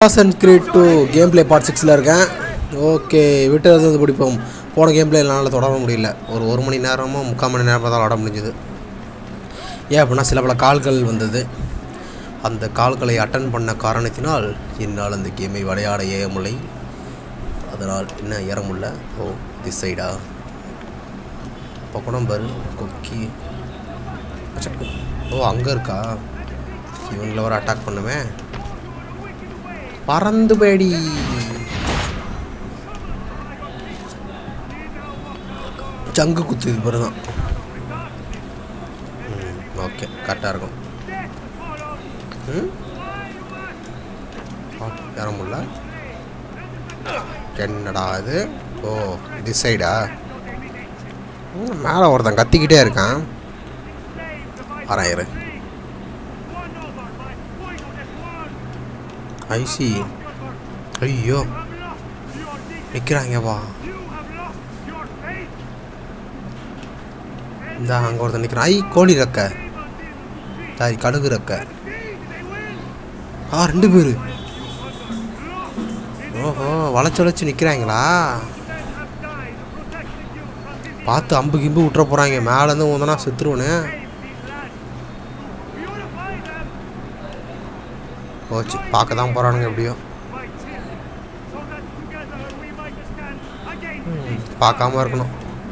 Assassin's Creed 2 game play part 6ல இருக்கேன். Okay, விட்டு பிடிப்போம். போன கேம் பிளே என்னால் தொடர முடியல. ஒரு மணி நேரமோ 3/4 மணி நேரமாக தான் ஆட முடிஞ்சுது. ஏன் அப்படின்னா சில பல கால்கள் வந்தது. அந்த கால்களை அட்டன் பண்ண காரணத்தினால் என்னால் அந்த கேமை விளையாட ஏறமுல்லை. அதனால் என்ன ஏற முடியல. ஓ திஸ் சைடா இப்போ கூட பாரு கொக்கி. ஓ அங்கே இருக்கா? இவங்களை வர அட்டாக் பண்ணுமே. பறந்து பேடி சங்கு குத்துது பாரு தான். ஓகே கரெக்டாக இருக்கும். ஏற முடியல. என்னடா இது? ஓ திஸ் சைடா? மேலே ஒருத்தன் கத்திக்கிட்டே இருக்கான். ஆறாயிரம் ஐசி. ஐயோ நிற்கிறாங்கப்பா. இந்த அங்கே ஒருத்தன் நிற்கிறான். கோழி ரெக்க சாரி கடுகு ரெக்க. ரெண்டு பேர். ஓஹோ வளைச்சு நிற்கிறாங்களா? பார்த்து அம்பு கிம்பு விட்டுற போகிறாங்க. மேலேருந்து ஊந்தனா செத்துருவனே. போச்சு, பார்க்க தான் போகிறானுங்க. எப்படியோ பார்க்காம இருக்கணும்.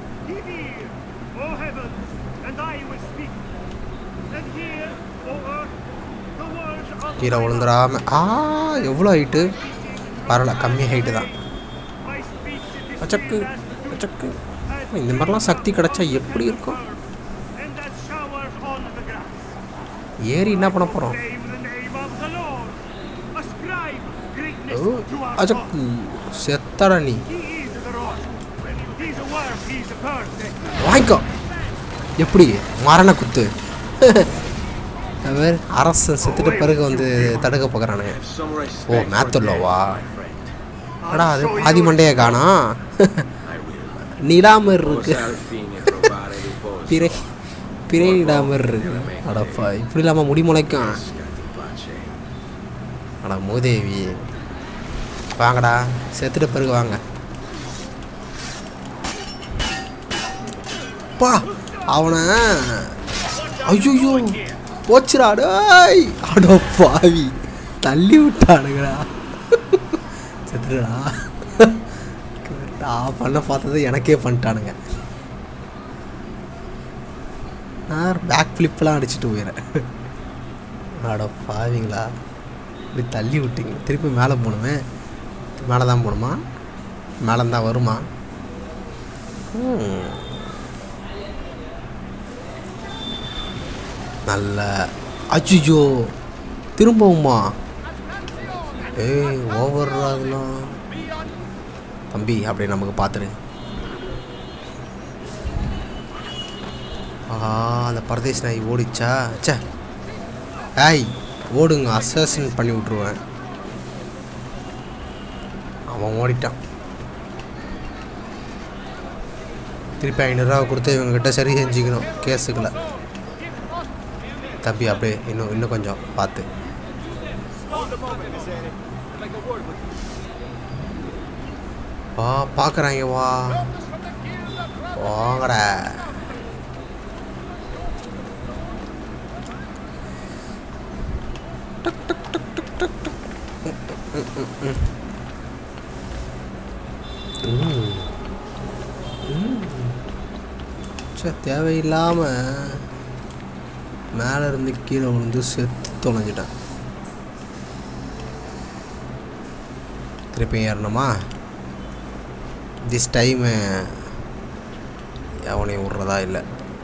கீழே விழுந்துடாம. எவ்வளோ ஹைட்டு? பரவாயில்ல, கம்மி ஹைட்டு தான். அச்சக்கு அச்சக்கு. இந்த மாதிரிலாம் சக்தி கிடச்சா எப்படி இருக்கும்? ஏறி என்ன பண்ண போகிறோம்? அச்சக்கு செத்தடா நீ. வாங்கிக்கோ. எப்படி மரண குத்து. அரசன் செத்துட்டு பிறகு வந்து தடுக்க பார்க்குறானுங்க. ஓ மேத்தல்லோவா? அடா அது பாதி மண்டையை காணோம். நிடாமர் இருக்கு. பிறை நிடாமர் இருக்கு. அடப்பா இப்படி இல்லாமல் முடி முளைக்கும். அடா மூதேவி வாங்கடா, செத்துட்டு பிறகு வாங்க. பா அவனை. ஐயோ போச்சுடா. டேய் அடோ பாவி தள்ளி விட்டானுங்கடா. செத்துடா. பண்ண பார்த்தது எனக்கே பண்ணிட்டானுங்க. நான் பேக் ஃப்ளிப்லாம் அடிச்சுட்டு போயிடுறேன். அடோ பாவிங்களா, இப்படி தள்ளி விட்டீங்க. திருப்பி மேலே போகணுமே. மேலே தான் போகணுமா? மேலே தான் வருமா? நல்ல. அச்சுஜோ திரும்பவுமா? ஓவர் அதெல்லாம் தம்பி அப்படி நமக்கு பார்த்துரு. அந்த பரதேஷ் நாய் ஓடிச்சா? சே ஓடுங்க, அசாசின் பண்ணி விட்ருவேன். அவன் ஓடிட்டான். திருப்பி 500 ரூபா கொடுத்து இவங்ககிட்ட சரி செஞ்சுக்கணும் கேஸுக்குள்ள. தம்பி அப்படியே இன்னும் கொஞ்சம் பார்த்து. பார்க்குறாங்க. வாங்கடா. தேவையில்லாமல் மேலே இருந்து கீழே விழுந்து செத்து தொலைஞ்சிட்டேன். திருப்பி ஏறணுமா? திஸ் டைமு எவனையும் விட்றதா இல்லை.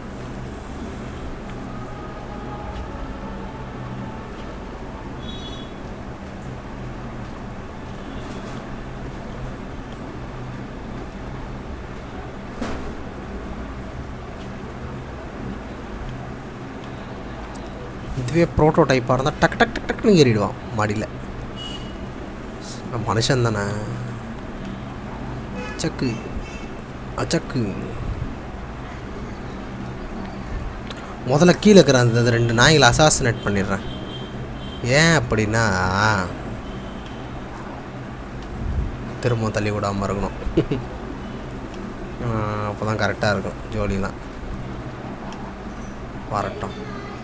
இதுவே ப்ரோட்டோடைப்பாக இருந்தால் டக் டக் டக் டக்குன்னு ஏறிடுவான் மாடியில். மனுஷன் தானே. அச்சக்கு அச்சக்கு. முதல்ல கீழே இருக்கிற அந்த 2 நாய்களை அசாசினேட் பண்ணிடுறேன். ஏன் அப்படின்னா திரும்பவும் தள்ளி விடாமல் இருக்கணும். அப்போ தான் கரெக்டாக இருக்கும் ஜோலிலாம். வரட்டும்.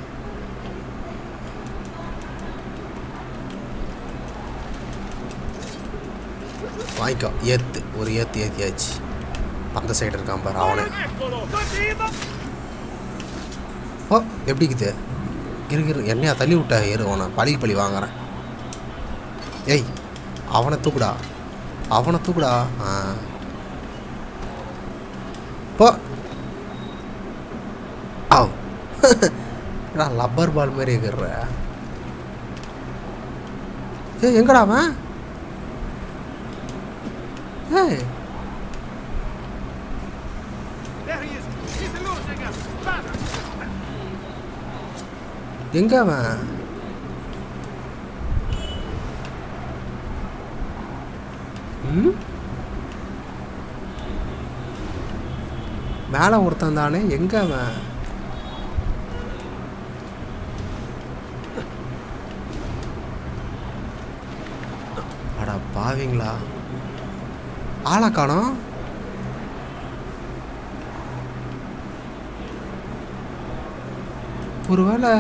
வாங்கிக்கோ. ஒரு ஏற்றியாச்சு. அந்த சைடு இருக்கான் பாரு அவனே. ஓ எப்படிக்குது இரு என்னையா தள்ளி விட்டா ஏறு. அவனை பழி வாங்குறேன். ஏய் அவனை தூக்குடா. போ. லப்பர் பால் மாதிரி இருக்கிற. ஏய் எங்கடா அவன்? ஏய் எங்க அவன்? மேலே ஒருத்தன் தானே. எங்க அவன்? அடா பாவீங்களா, ஆளை காணோம். ஒருவேளை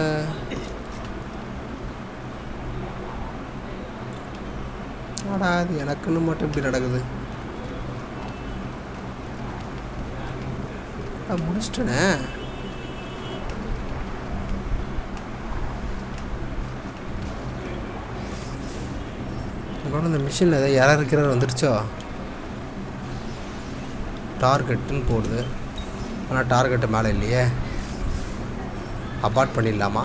அது எனக்குன்னு மட்டும் இப்படி நடக்குது. முடிச்சிட்டேனே. இந்த மிஷினில் ஏதாவது இருக்கிற வந்துடுச்சோ. டார்கெட்டுன்னு போடுது. ஆனால் டார்கெட்டு மேலே இல்லையே. அபார்ட் பண்ணிடலாமா?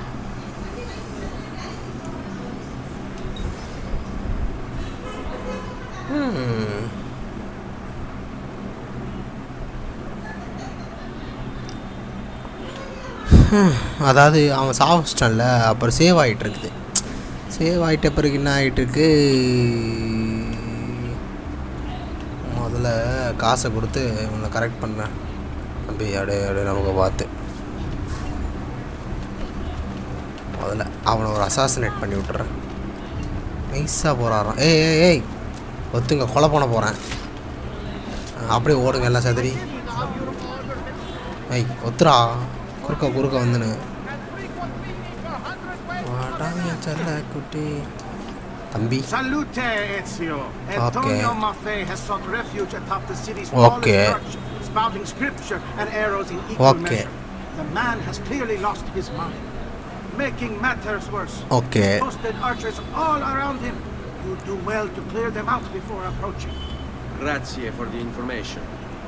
அதாவது அவன் சாப்பிச்சிட்டான்ல, அப்புறம் சேவ் ஆகிட்டுருக்குது. சேவ் ஆகிட்ட பிறகு என்ன ஆகிட்டுருக்கு, முதல்ல காசை கொடுத்து இவனை கரெக்ட் பண்ணேன். அப்படி அப்படியே நமக்கு பார்த்து முதல்ல அவனை ஒரு அசாசினேட் பண்ணி விட்டுறேன். நைஸாக போகிறாரான். ஏய் ஒத்துங்க, கொலை பண்ண போகிறேன். அப்படியே ஓடுங்க எல்லாம் சதுரி. ஏய் ஒத்துரா, குறுக்க வந்துன்னு செல்ல குட்டி தம்பி. Okay okay making matters worse. Okay. Posted archers all around him. You do well to clear them out before approaching. Grazie for the information.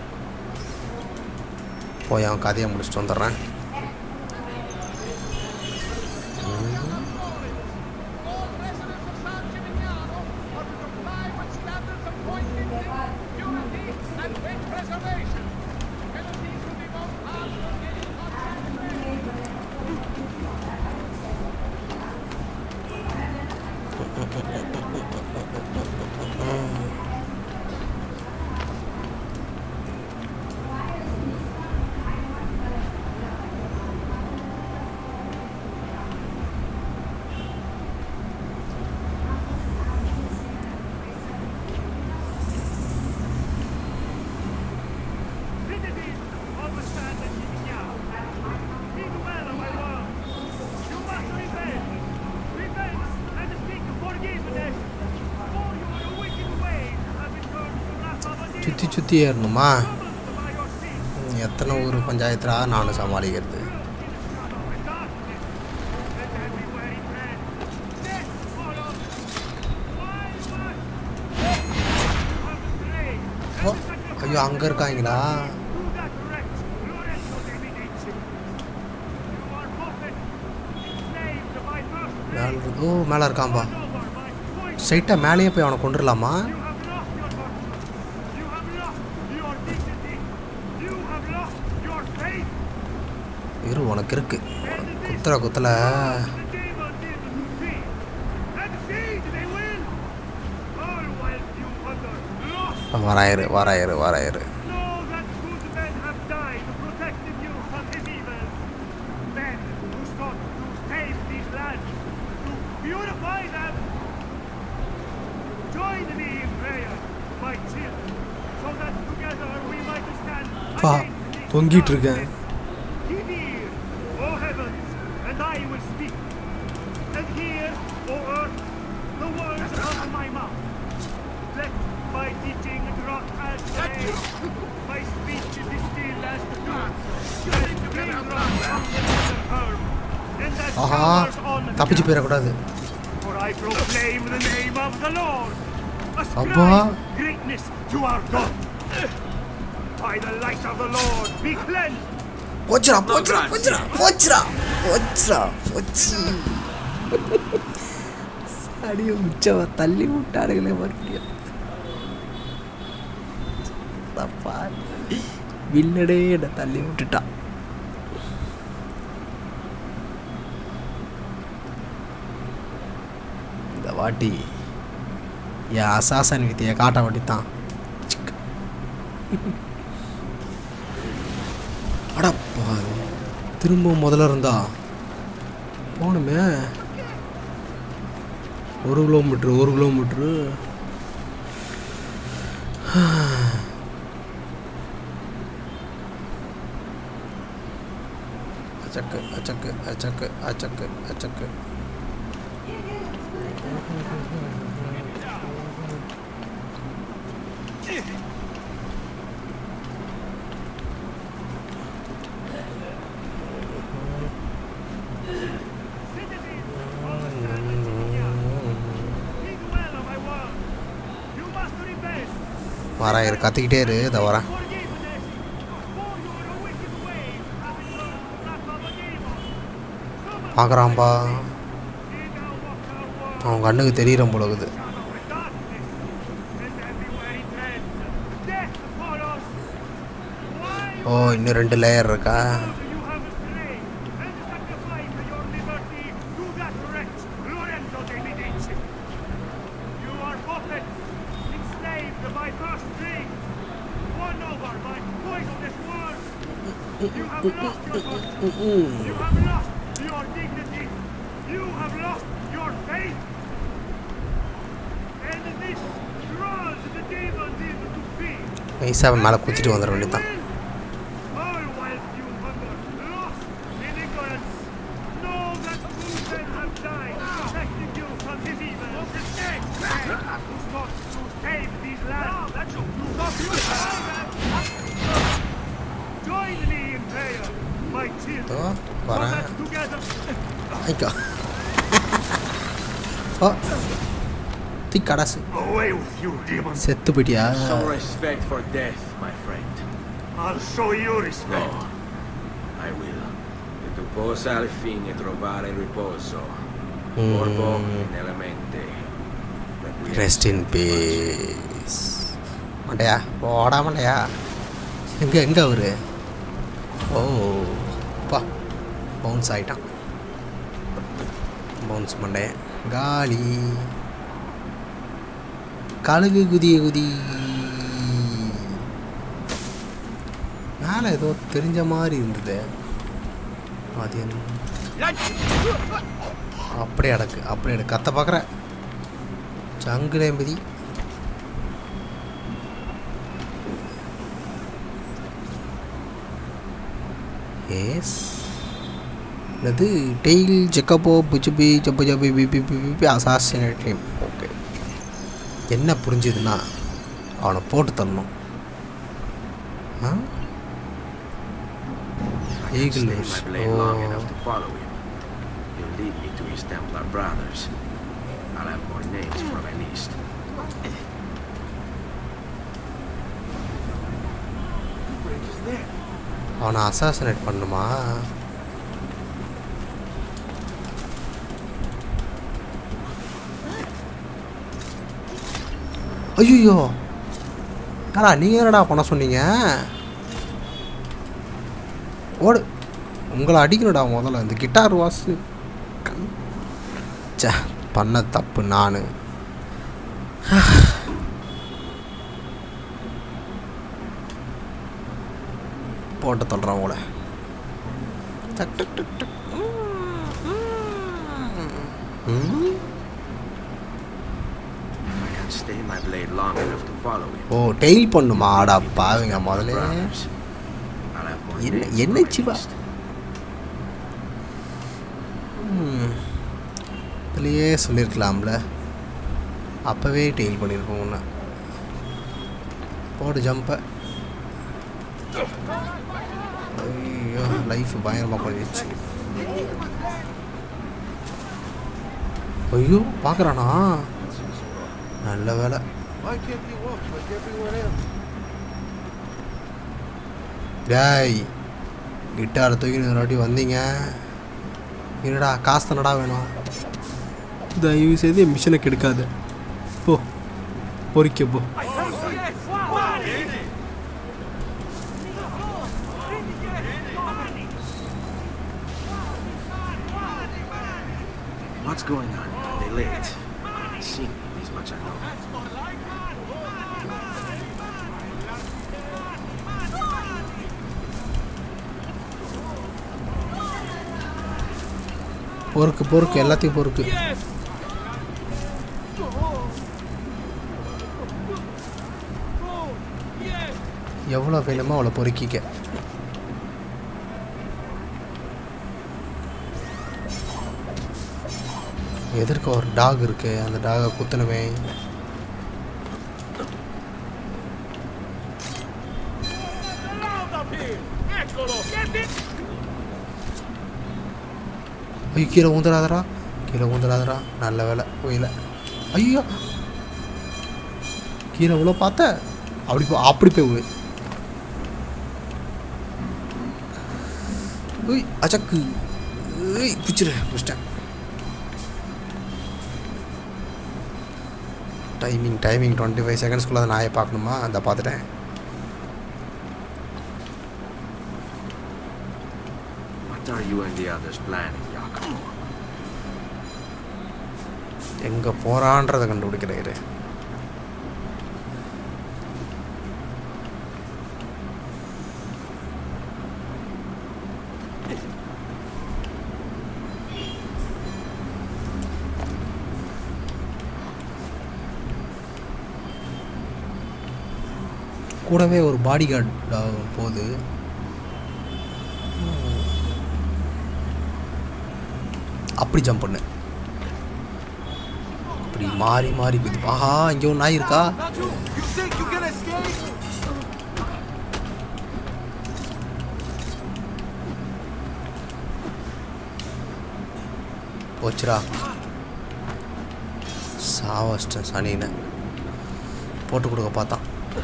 போய் அவன் கதையை முடிச்சுட்டு வந்துடுறேன். சுற்றி ஏறணுமா? எத்தனை ஊர் பஞ்சாயத்துல நானும் சமாளிக்கிறது. ஐயோ அங்கே இருக்காங்களா? மேலே இருக்கான்பா. ஸ்ட்ரைட்டாக மேலேயே போய் அவனை கொண்டுடலாமா? இரு, உனக்கு இருக்கு. குத்தல வராயிரு. my children, so that together we might stand பா against these தொங்கிட்டு இருக்கேன். Give ear, O heavens, and I will speak. And hear, O earth, the words of my mouth. Let my teaching drop as the rain, my speech be still as the dew. Let spring run from the desert herb, and as Aha showers on the தப்பிச்சு ground. போயிடக்கூடாது. For I proclaim the name of the Lord. Abba. Ascribe greatness to our God. By the light of the Lord, be cleansed. போச்சுடா போச்சுடா போச்சுடா போச்சுடா போச்சுடா போச்சு. அடியே உச்சவ தள்ளி விட்டாருங்களே மறுபடியும். தப்பா வில்லடே என்ன தள்ளி விட்டுட்டா. இந்த வாட்டி என் அசாசன் வித்தியை காட்ட வேண்டித்தான். அடப்பா திரும்ப முதல்ல இருந்தா போகணுமே. 1 கிலோமீட்ரு 1 கிலோமீட்ரு. அச்சக்கு அச்சக்கு அச்சக்கு அச்சக்கு அச்சக்கு. வரேன் இரு கத்திக்கிட்டே இரு. இதை வரேன். பார்க்குறான்பா. அவன் கண்ணுக்கு தெரியிற போலகுது. ஓ இன்னும் 2 லேயர் இருக்கா? You have lost your fortune. You have lost your dignity. You have lost your faith. And this draws the demons into fear. நைஸாக மேலே குத்திட்டு வந்துட வேண்டியதான். All whilst you hunger, lost in ignorance, know that true men have died, protecting you from this evil. Who sought to save these lands? Who sought to join me in prayer, my children, so that together. ஐயா ஓ திக்கடாசு. Away with you, demons. செத்து போயிட்டியா? Some respect for death, my friend. I'll show you respect. No, I will. E tu possa al fine trovare riposo. Corpo nella mente. Rest in peace. மண்டையா போடா மண்டையா. எங்கே அவரு? ஓ பா bounce ஆகிட்டான். Bounce Monday காலி. கழுகு குதிய குதி. மேலே ஏதோ தெரிஞ்ச மாதிரி இருந்தது. அது அப்படியே அடக்கு அப்படியே அடக்கு. கத்த பார்க்குற சங்குலேம்பதி. எஸ் அது டெய்ல் ஜெக்கப்போ புச்சுபி ஜப்பு ஜப்பி பிபி பிபி அசாசினேட் டீம். ஓகே என்ன புரிஞ்சுதுன்னா அவனை போட்டு தரணும். ஆ eagle long enough to follow him. He'll lead me to his Templar brothers. I'll have more names for my list. அவனை அசாசினேட் பண்ணுமா? ஐயோ யாரா நீங்கள் என்னடா பண்ண சொன்னீங்க? ஓடு உங்களை அடிக்கணுடா முதல்ல. இந்த கிட்டார் வாசு சே பண்ண தப்பு நான். போட்டு தள்ளுறான் உங்களை. can't stay my blade long enough to follow him. ஓ டெயில் பண்ணுமா ஆடா பாவிங்க முதல்ல Brothers, I'll have more என்ன days என்ன for my சிவா feast. இதுலேயே சொல்லியிருக்கலாம்ல அப்போவே டெயில் பண்ணியிருப்போம் ஒன்று போடு ஜம்பை ஐயோ லைஃப் பயங்கரமாக பண்ணிடுச்சு ஐயோ பார்க்குறானா நல்ல வேலை டேய் கிட்டாரை தூக்கி ஒரு வாட்டி வந்தீங்க என்னடா காசு தானடா வேணும் தயவு செய்து என் மிஷினை கெடுக்காது போ பொறிக்க போ What's going on? Are they late? See, this much I know. பொறுக்கு பொறுக்கு எல்லாத்தையும் பொறுக்கு எவ்வளோ வேணுமோ அவ்வளோ பொறுக்கிக்க எதிர்க்க ஒரு டாக் இருக்கு அந்த டாகை குத்தணுமே ஐயோ கீழே ஊந்துடாதரா நல்ல வேலை போயில ஐயோ கீழே இவ்வளோ பார்த்த அப்படி போய் விழு உய் அச்சக்கு பிடிச்சிட்டேன் டைமிங் 25 செகண்ட்ஸ்குள்ளே அதை நாயை பார்க்கணுமா அந்த பார்த்துட்டேன் What are you and the others planning, Jakob? எங்கே போகிறான்றதை கண்டுபிடிக்கிறாரு கூடவே ஒரு பாடி கார்டு போகுது அப்படி ஜம்ப் பண்ணு அப்படி மாறி போகுது ஆஹா இங்கே ஒரு நாய் இருக்கா போச்சுரா சாவஸ்ட சனினை போட்டு கொடுக்க பார்த்தான்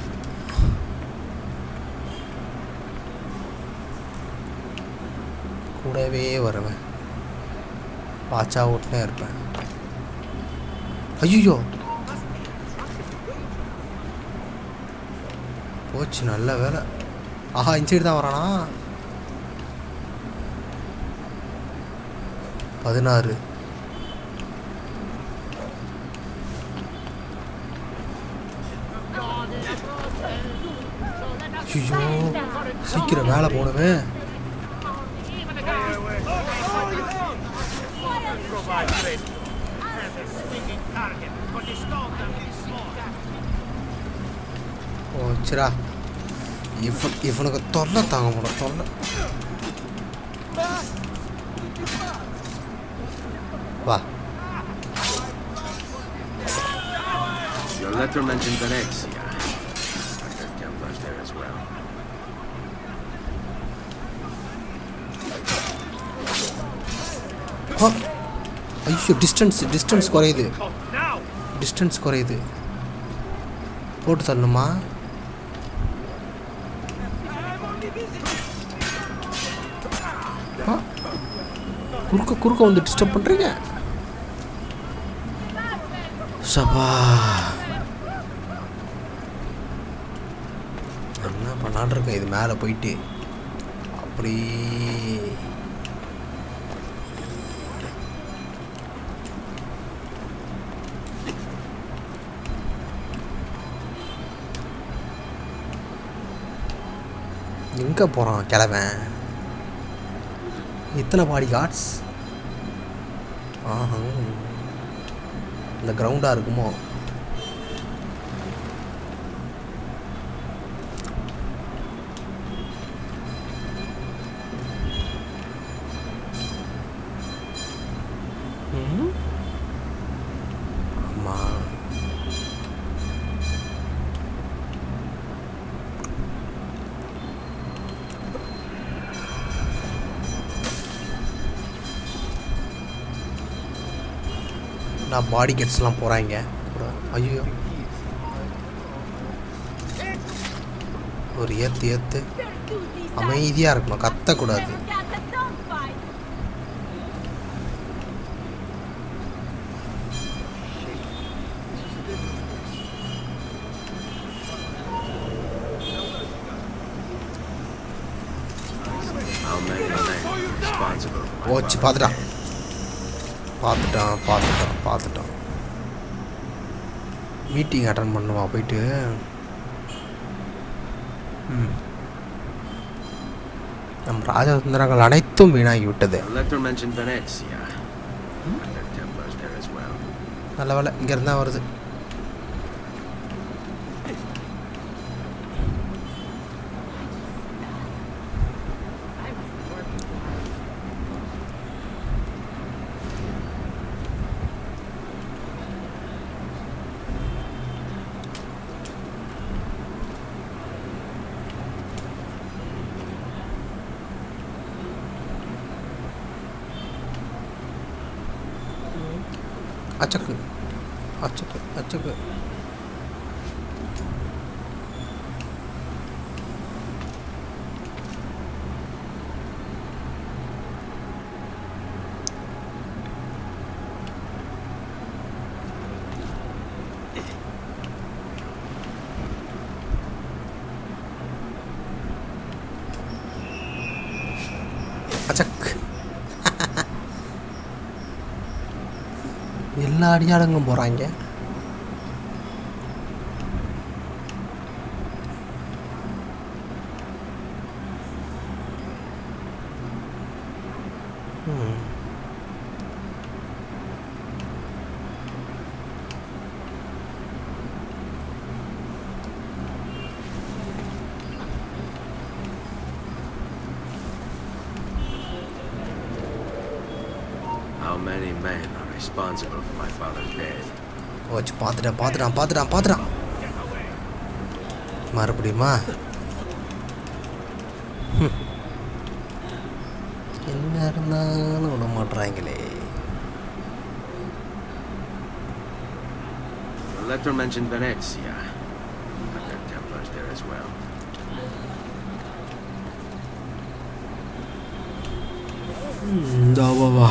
கூடவே வருவேன் பாச்சா ஓட்டுனே இருப்பேன் ஐயோ போச்சு நல்ல வேலை ஆஹா இன்சைடு தான் வரானா 16 ஐயோ சீக்கிரம் வேலை போடுவே போச்சுரா இவனுக்கு தொல்லை தாங்க முடியும் தொல்லை வா Your letter mentioned Venezia. Are there Templars there as well? ஐயோ டிஸ்டன்ஸ் குறையுது போட்டு தரணுமா குறுக்க வந்து டிஸ்டர்ப் பண்ணுறீங்க சபா என்ன பண்ணான்னு இருக்கேன் இது மேலே போயிட்டு அப்படி எங்கே போகிறான் கிளவன் இத்தனை பாடி கார்ட்ஸ் ஆஹா இந்த கிரவுண்டாக இருக்குமோ நான் பாடி கெட்ஸ்லாம் போகிறாங்க கூட. ஐயோ ஒரு ஏற்று அமைதியாக இருக்கணும், கத்தக்கூடாது. How many men are responsible for my போச்சு, father's பார்த்துட்டான். மீட்டிங் அட்டன் பண்ணுவா போயிட்டு. நம் ராஜதந்திரங்கள் அனைத்தும் வீணாகி விட்டது. death? The letter mentioned Venezia. Are there Templars there as well? நல்ல வேலை இங்கேருந்து தான் வருது. அச்சக்கு எல்லா அடியாளங்களும் போகிறாங்க. How many men are responsible for my father's death? வச்சு பார்த்துட்டான். மறுபடியுமா என்ன இருந்தாலும் விட மாட்றாங்களே. The letter mentioned Venezia. Are there Templars there as well? வா.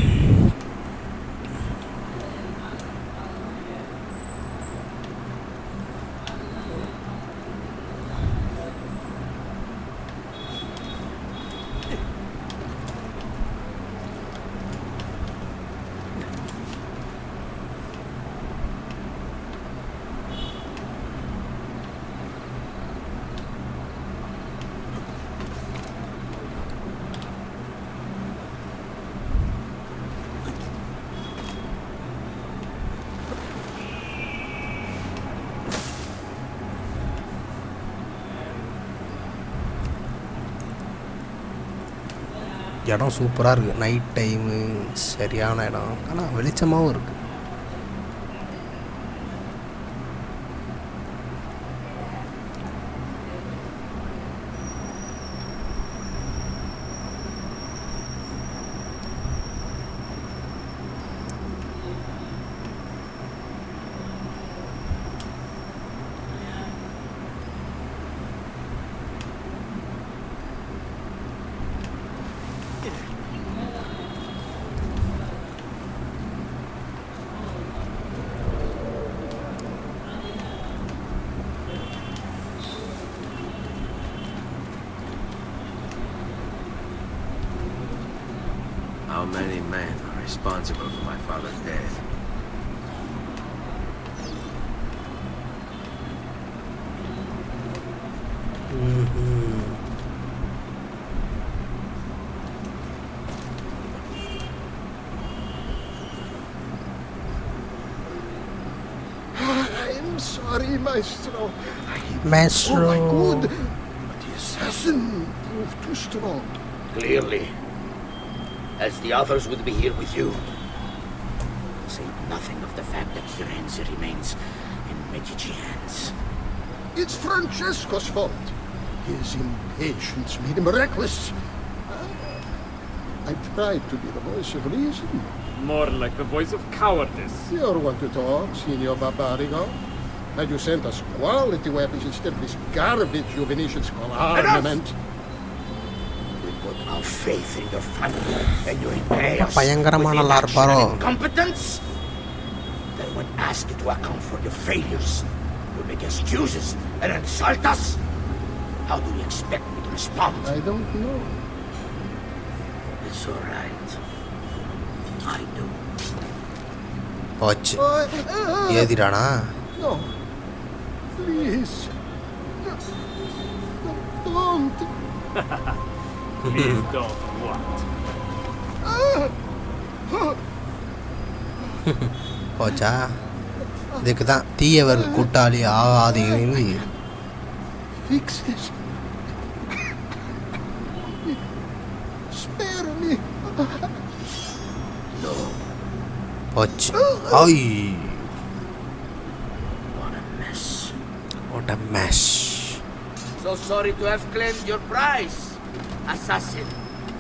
இடம் சூப்பராக இருக்குது. நைட் டைமு சரியான இடம், ஆனால் வெளிச்சமாகவும் இருக்குது. How many men are responsible for my father's death? I'm sorry, Maestro. Maestro. Oh my God! But the assassin proved too strong. Clearly. As the others would be here with you. Say nothing of the fact that Firenze remains in Medici hands. It's Francesco's fault. His impatience made him reckless. I tried to be the voice of reason. More like the voice of cowardice. You're one to talk, Signor Barbarigo. Had you sent us quality weapons instead of this garbage you Venetians call armament? We put our faith in your family and you repay us பயங்கரமான with inaction லார்பாரோ. and incompetence? Then when asked to account for your failures, you make excuses and insult us? How do you expect me to respond? I don't know. It's all right. I do. போச்சு ஏதிரானா No. Please. No, don't. Please don't what? போச்சா இதுக்கு தான் தீயவர் கூட்டாளி ஆகாதீர்கள். Fix this. Spare me. No. போச்சு ஐ What a mess. what a mess. So sorry to have claimed your prize, assassin.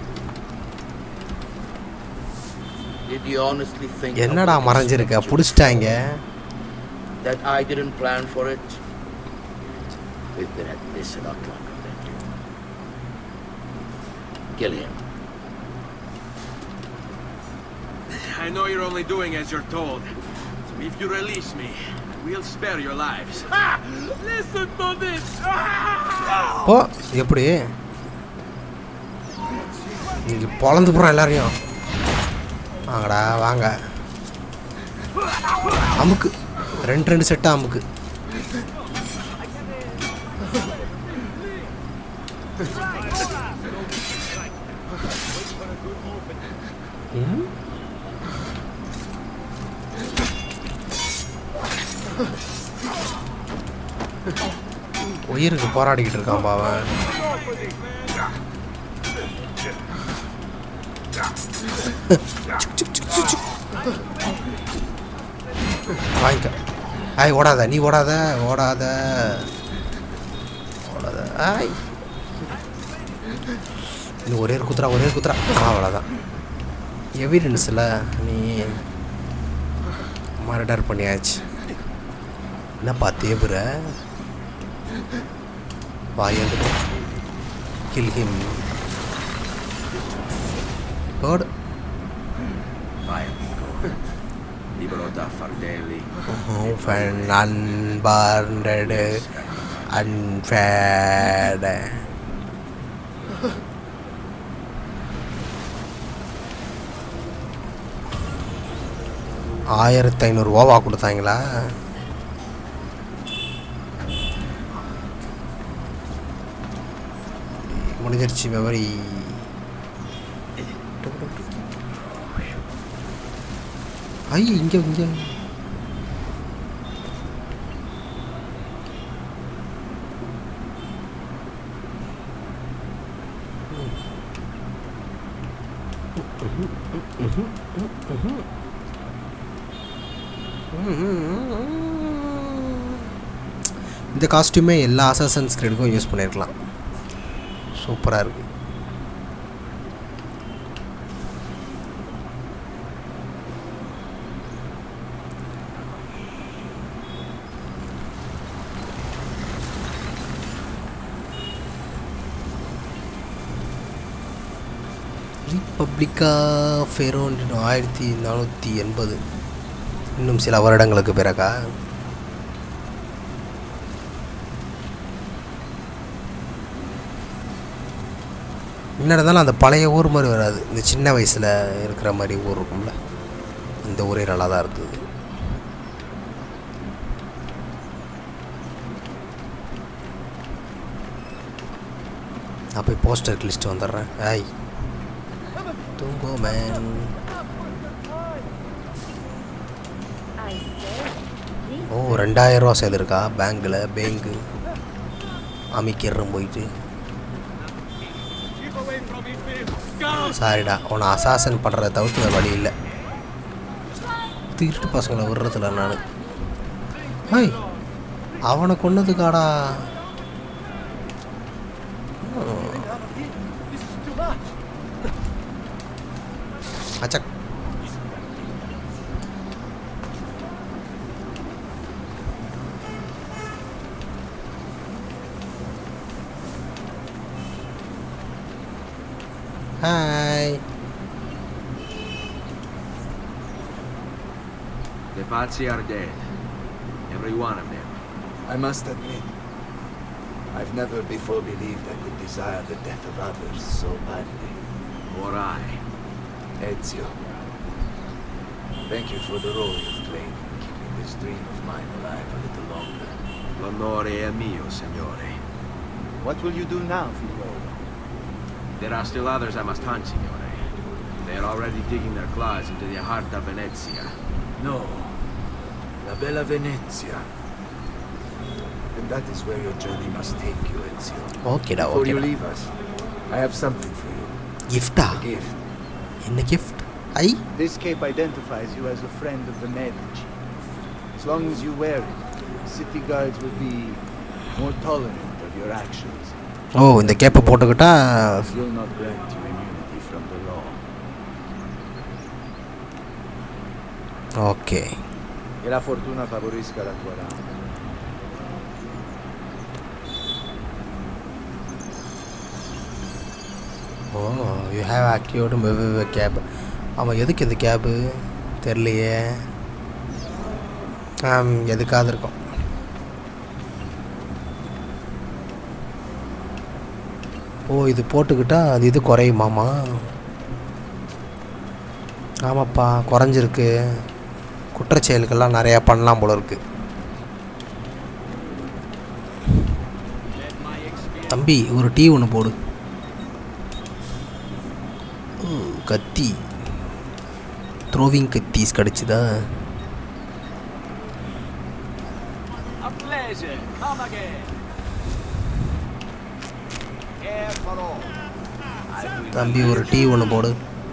Did you honestly think என்னடா மறைஞ்சிருக்க புடிச்சிட்டாங்க. that I didn't plan for it? We've been at this a lot longer than you. Kill him. I know you're only doing as you're told. So if you release me, we'll spare your lives. Listen to this! போ எப்படி இங்க பொழந்து போறோம் எல்லாரையும். வாங்கடா வாங்க அமுக்கு ரெண்டு செட்டா அமுக்கு. உயிருக்கு போராடிக்கிட்டு இருக்கான் பாவன். வாங்கிக்க. ஆய் ஓடாத நீ ஓடாத ஓடாத ஓடாத. ஆய் இன்னும் ஒரே குத்துறா அவ்வளோதான். எவிடன்ஸில் நீ மர்டர் பண்ணியாச்சு. என்னப்பா தேபுற வாயந்து kill him. God. Vai amico. Libero da fardelli. Unbounded, unfair. $1500 கொடுத்தாங்களா? முடிஞ்சிருச்சு மெமரி. ஐய் இங்கே இந்த காஸ்டியூமே எல்லா அசாசன்ஸ் கிரீடுக்கும் யூஸ் பண்ணியிருக்கலாம். சூப்பராக இருக்குது. ரிப்பப்ளிக்கா ஃபெரோன் 1480 இன்னும் சில வருடங்களுக்கு பிறகா? என்ன இருந்தாலும் அந்த பழைய ஊர் மாதிரி வராது. இந்த சின்ன வயசில் இருக்கிற மாதிரி ஊர் இருக்கும்ல, அந்த ஊரே நல்லா தான் இருந்தது. நான் போய் போஸ்டருக்கு லிஸ்ட்டு வந்துடுறேன். ஐய் தூங்கோ மேன். ஓ 2000 ரூபா சேர்ந்துருக்கா பேங்க்கில். பேங்கு அமைக்கிறோம் போயிட்டு. சாரிடா உன்னை அசாசன் பண்ணுறத தவிர்த்து வழி இல்லை. திருட்டு பசங்களை விடுறதில்ல நான். ஐய் அவனை கொன்னதுக்காடா. அச்சக் hi. The Pazzi are dead. Every one of them. I must admit, I've never before believed I could desire the death of others so badly. Or I. Ezio, thank you for the role you've played in keeping this dream of mine alive a little longer. L'onore è mio, signore. What will you do now, Figliolo? There are still others I must hunt, signore. They are already digging their claws into the heart of Venezia. No. La Bella Venezia. And that is where your journey must take you, Ezio. ஓகேடா Before you ஓகேடா. leave us, I have something for you. கிஃப்டா? A gift. என்ன gift? ஐ This cape identifies you as a friend of the Medici. As long as you wear it, city guards will be more tolerant of your actions. ஓ இந்த கேப்பை போட்டுக்கிட்டா This will not grant you immunity from the law. Okay. Che la fortuna favorisca la tua rama. Oh you have activate cape. ஆமாம் எதுக்கு இந்த cab தெரியலையே. எதுக்காவது இருக்கும். ஓ இது போட்டுக்கிட்டா அது இது குறையுமாமா? ஆமாப்பா குறைஞ்சிருக்கு. குற்றச்செயல்கள்லாம் நிறையா பண்ணலாம் போல இருக்கு. தம்பி ஒரு டீ ஒன்று போடு. கத்தி த்ரோவிங் கத்தீஸ் கிடச்சிதா? தம்பி ஒரு டீ ஒன்று போடு.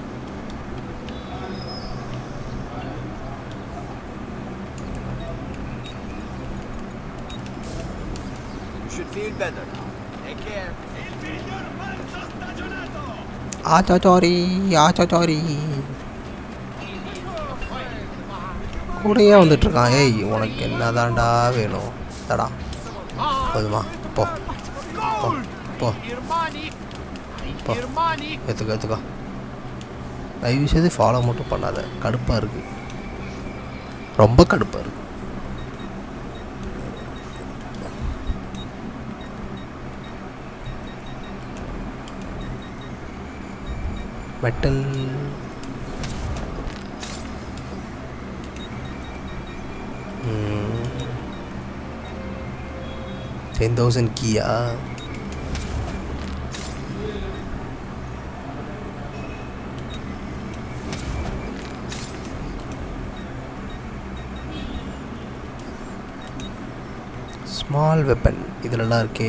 ஆச்சாச்சாரி ஆச்சாச்சாரி கூடயே வந்துட்டுருக்கான். ஏய் உனக்கு என்னதான்டா வேணும்? தடா போதுமா? போ போ போ போ எடுத்துக்கோ எடுத்துக்கோ. தயவு செய்து ஃபாலோ மட்டும் பண்ணாத. கடுப்பாக இருக்குது, ரொம்ப கடுப்பாக இருக்குது. மெட்டல் 10,000 கீயா? ஸ்மால் வெப்பன் இதிலலாம் இருக்கே.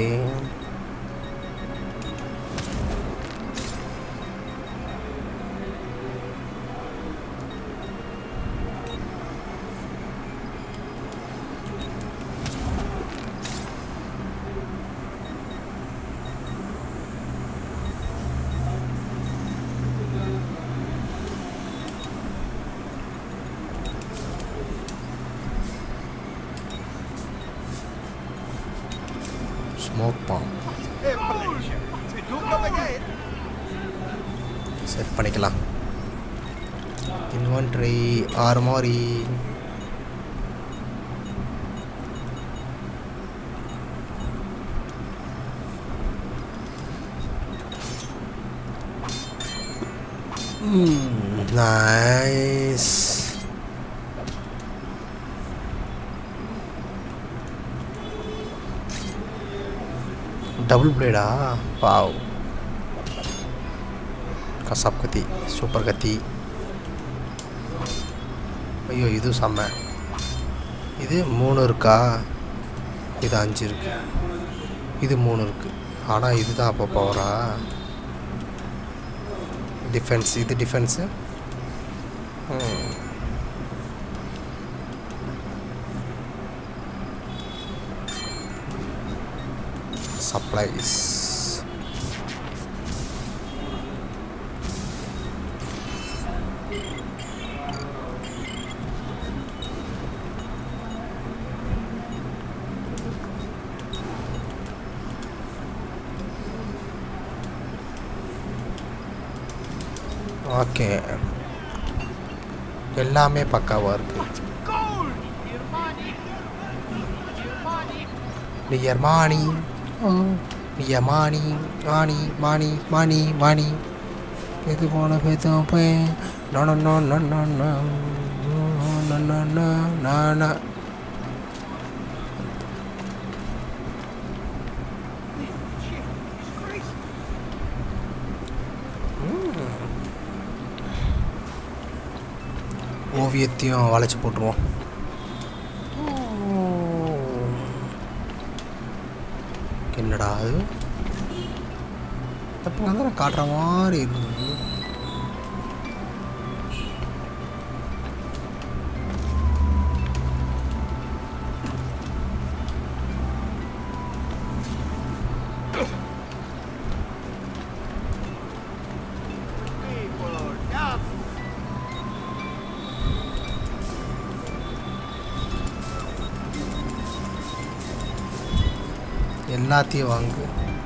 ஸ்மோக் பாம் செட் பண்ணிக்கலாம். Inventory armory nice. डबल ब्लेडा वाव कसाब कत्ती सूपर कत्ती ஐயோ இது செம்ம. இது 3 இருக்கா? இது 5 இருக்கு. இது 3 இருக்கு. ஆனால் இதுதான் அப்போ பவரா? டிஃபென்ஸ் இது டிஃபென்ஸு. supplies ஓகே, எல்லாமே பக்காவாக இருக்கு. டியர் மாணி, டியர் மாணி, மாணி மாணி மாணி மாணி பேத்து போன பேத்து போய் ஓவியத்தையும் வளைச்சி போட்டுருவோம். என்னடா அது தப்பு வந்து காட்டுற மாதிரி இருந்தது. எல்லாத்தையும் வாங்கு.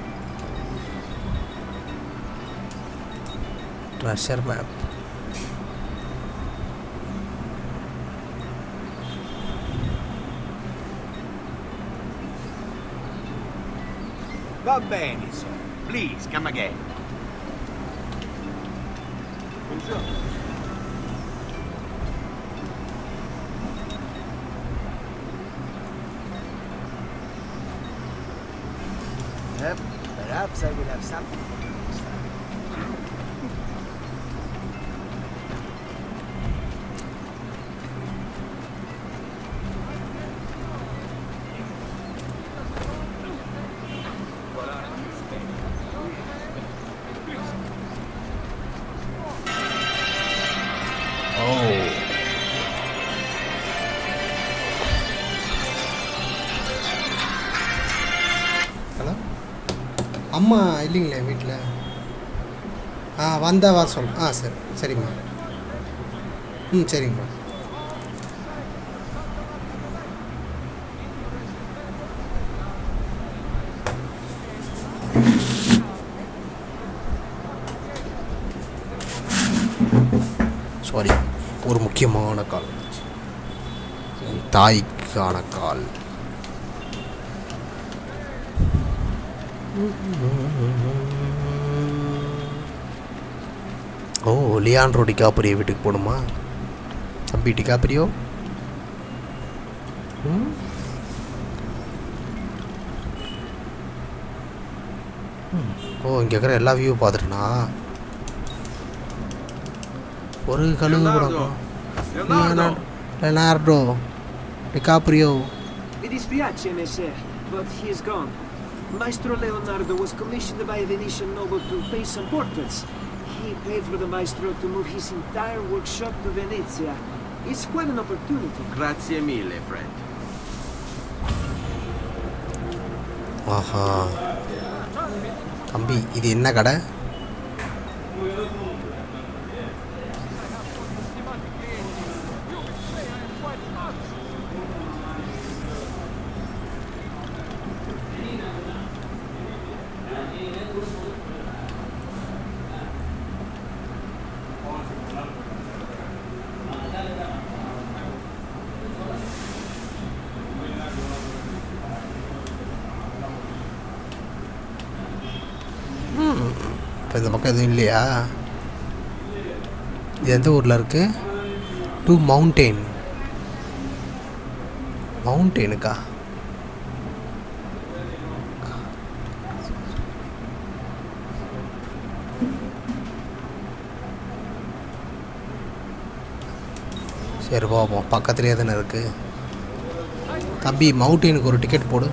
Treasure map. Va bene, sir. Please, come again. Yep, perhaps I will have something for you this time. அம்மா இல்லைங்களே வீட்டில். வந்தால் வர சொல்ல. சரி சரிம்மா. சரிங்கம்மா. சாரி, ஒரு முக்கியமான கால், என் தாய்க்கான கால். ஓ, லியாண்ட்ரோ டிகாப்ரியோ வீட்டுக்கு போகணுமா? தம்பி டிகாப்ரியோ. ஓ, இங்கே இருக்கிற எல்லா வியூ பார்த்துட்டேனா? ஒரு கழுவு கூட. Leonardo DiCaprio. Mi dispiace, messer, but he is gone. Maestro Leonardo was commissioned by a Venetian noble to paint some portraits. He paid for the maestro to move his entire workshop to Venezia. It's quite an opportunity. Grazie mille, friend. ஆஹா, தம்பி இது என்ன கடை? இப்போ இந்த பக்கம் எதுவும் இல்லையா? இது எந்த ஊரில் இருக்குது? டு மவுண்டெயினுக்கா? சரி பார்ப்போம், பக்கத்துலேயே தானே இருக்குது. தம்பி மவுண்டெயினுக்கு ஒரு டிக்கெட் போடு.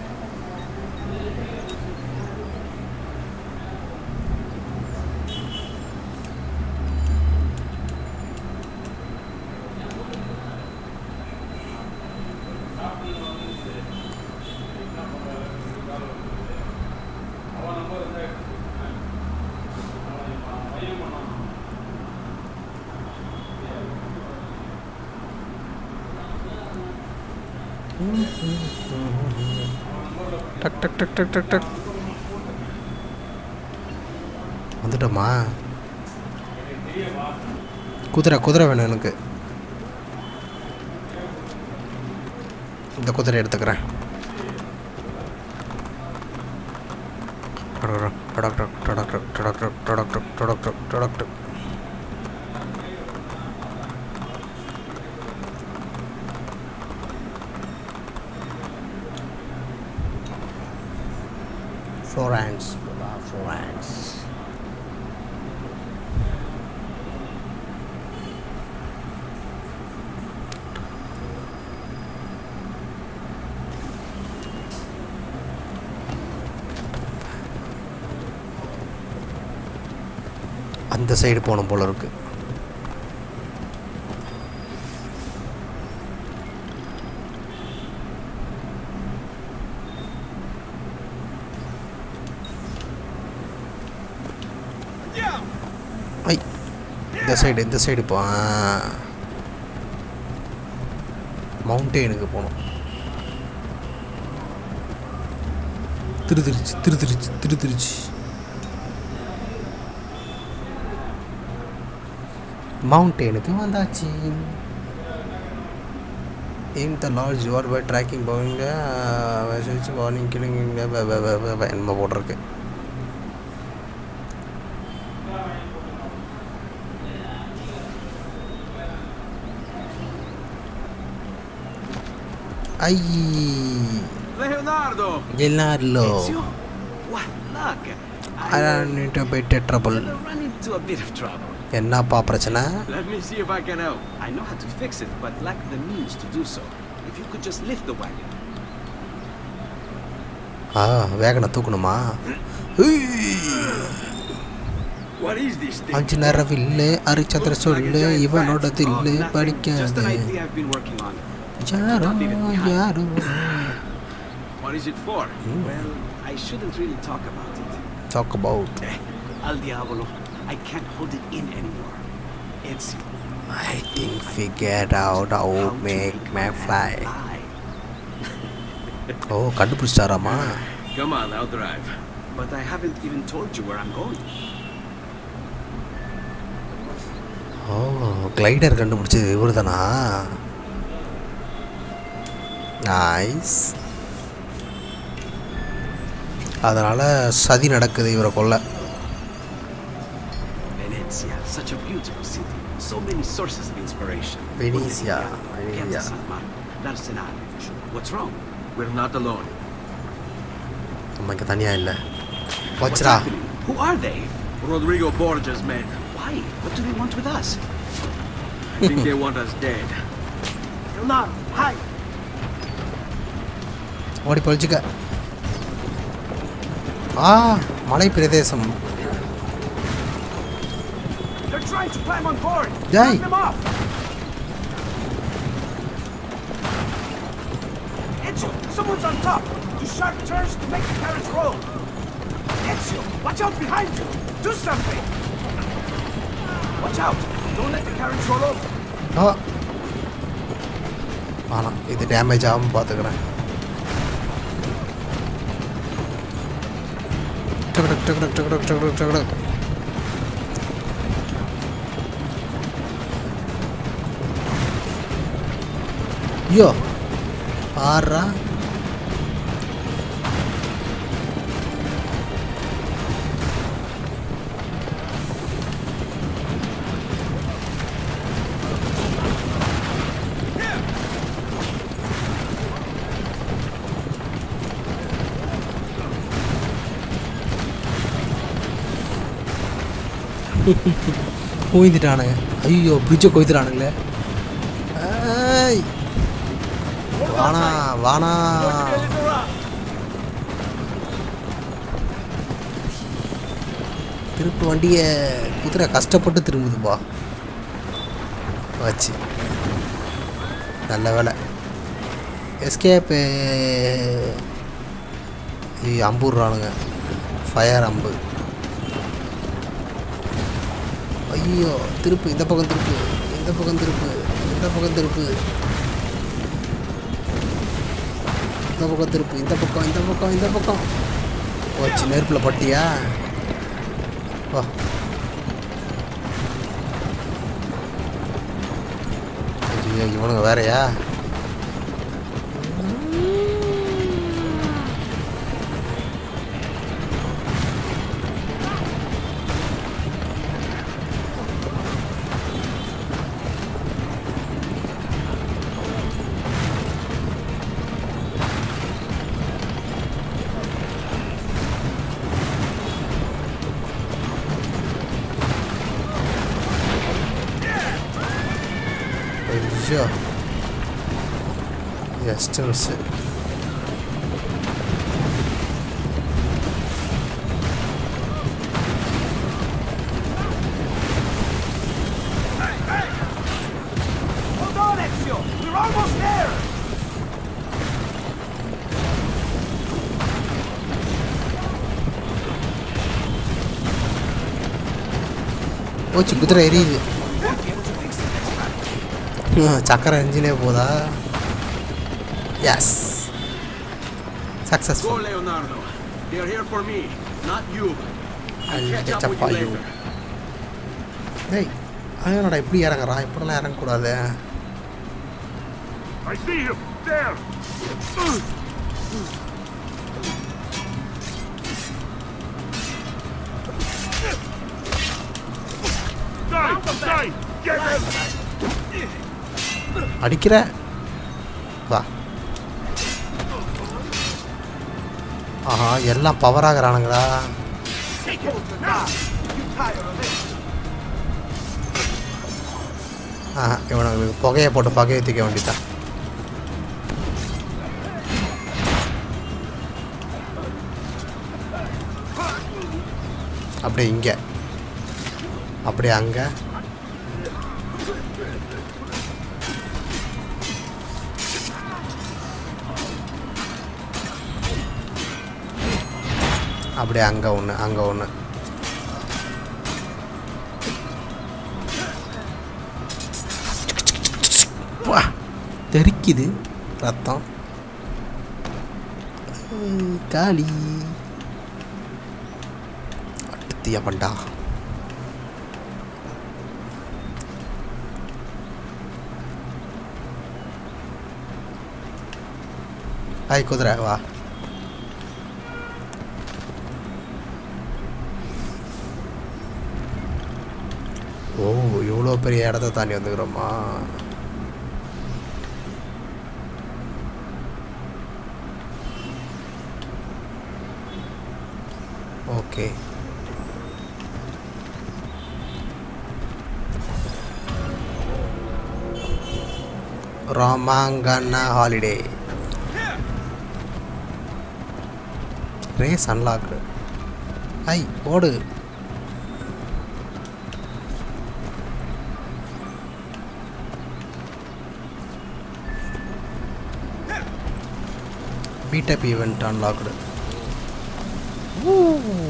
டக் டக் டக் டக் டக் டக் வந்துட்டோமா? குதிரை வேணும் எனக்கு. இந்த குதிரை எடுத்துக்கிறேன். Florence. அந்த சைடு போகணும் போல இருக்கு. ஐ இந்த சைடு போ. மவுண்டெயினுக்கு போகணும். திருத்திருச்சு. மவுண்டெயினுக்கு வந்தாச்சு. aim the large reward by tracking bowing warning killing என்னமோ போட்டிருக்கு. ஐ Leonardo! Ezio? What luck! I run into a bit of trouble. Run into a bit of trouble. என்னப்பா பிரச்சனை? Let me see if I can help. I know how to fix it, but lack the means to do so. If you could just lift the wagon. வேகனை தூக்கணுமா? What is this thing? அஞ்சு நேரவில்லை அரிச்சந்திர சொல்லு இவனோட தில்லு படிக்காது. Just an idea I've been working on. யாரோ. What is it for? Well, I shouldn't really talk about it. Talk about. Al diavolo. I can't hold it in anymore. It's... I think figured out how to make me fly. Oh, கண்டுபிடிச்சாராமா? Come on, I'll drive. But I haven't even told you where I'm going. Glider கண்டுபிடிச்சது இவர்தானா? Nice. அதனால சதி நடக்குது இவரை கொல்ல. Venezia, such a beautiful city. So many sources of inspiration. Venezia. Piazza San Marco, l'Arsenale. What's wrong? We're not alone. நமக்கு தனியா இல்ல. What's வச்சரா. happening? Who are they? Rodrigo Borgia's men. Why? What do they want with us? I think they want us dead. Leonardo, hi! ஓடி பொழிச்சுக்க. மலை பிரதேசம். They're trying to climb on board. Jai. Knock them off. Ezio, someone's on top. Do sharp turns to make the carriage roll. Ezio, watch out behind you. Do something. Watch out. Don't let the carriage roll over. வேணாம், இது damage ஆகாமல் பார்த்துக்கிறேன். ஐயோ ஆறா. கோய்ந்துட்டானுங்க. ஐயோ பிரிட்ஜை கோய்த்துட்டானுங்களே. வானா திருப்பு வண்டியை குதிரை கஷ்டப்பட்டு திரும்புதுப்பா வச்சு. நல்ல வேலை எஸ்கேப்பு. அம்புடுறானுங்க ஃபயர் அம்பு. ஐயோ திருப்பு, இந்த பக்கம் திருப்பு, இந்த பக்கம் திருப்பு, இந்த பக்கம் திருப்பு, இந்த பக்கம் திருப்பு, இந்த பக்கம், இந்த பக்கம், இந்த பக்கம். வச்சு நெருப்பில் பட்டியா? வா ஐயோ இவனுங்க வேறயா? ஐயோ just miss. Hold on, Ezio! We're almost there! போச்சு குதிரை எரியுது. சக்கரை என்ஜினே போதா? Yes Go, successful. Leonardo. They're here for me, not you. I'll catch up with you later. டேய் அவனடா இப்படி இறங்குறான்? இப்படிலாம் இறங்கக்கூடாது. I see him! There! Die! Get him! அடிக்கிற வா. ஆஹா எல்லாம் பவர் ஆகுறானுங்களா? ஆஹா இவனுக்கு புகையை போட்டு பகையை தூக்க வேண்டியதான். அப்படியே இங்கே அப்படியே அங்கே அப்படியே அங்கே ஒன்று அங்கே ஒன்று. தெரிக்குது ரத்தம். காலி அடுத்திய பண்டா. ஹாய் குதிரை வா. ஓ இவ்வளோ பெரிய இடத்த தாண்டி வந்துக்கிறோமா? ஓகே ராமாங்கண்ணா ஹாலிடே ரேஸ் அன்லாக்டு. ஐ ஓடு. Meetup event unlocked. Woo!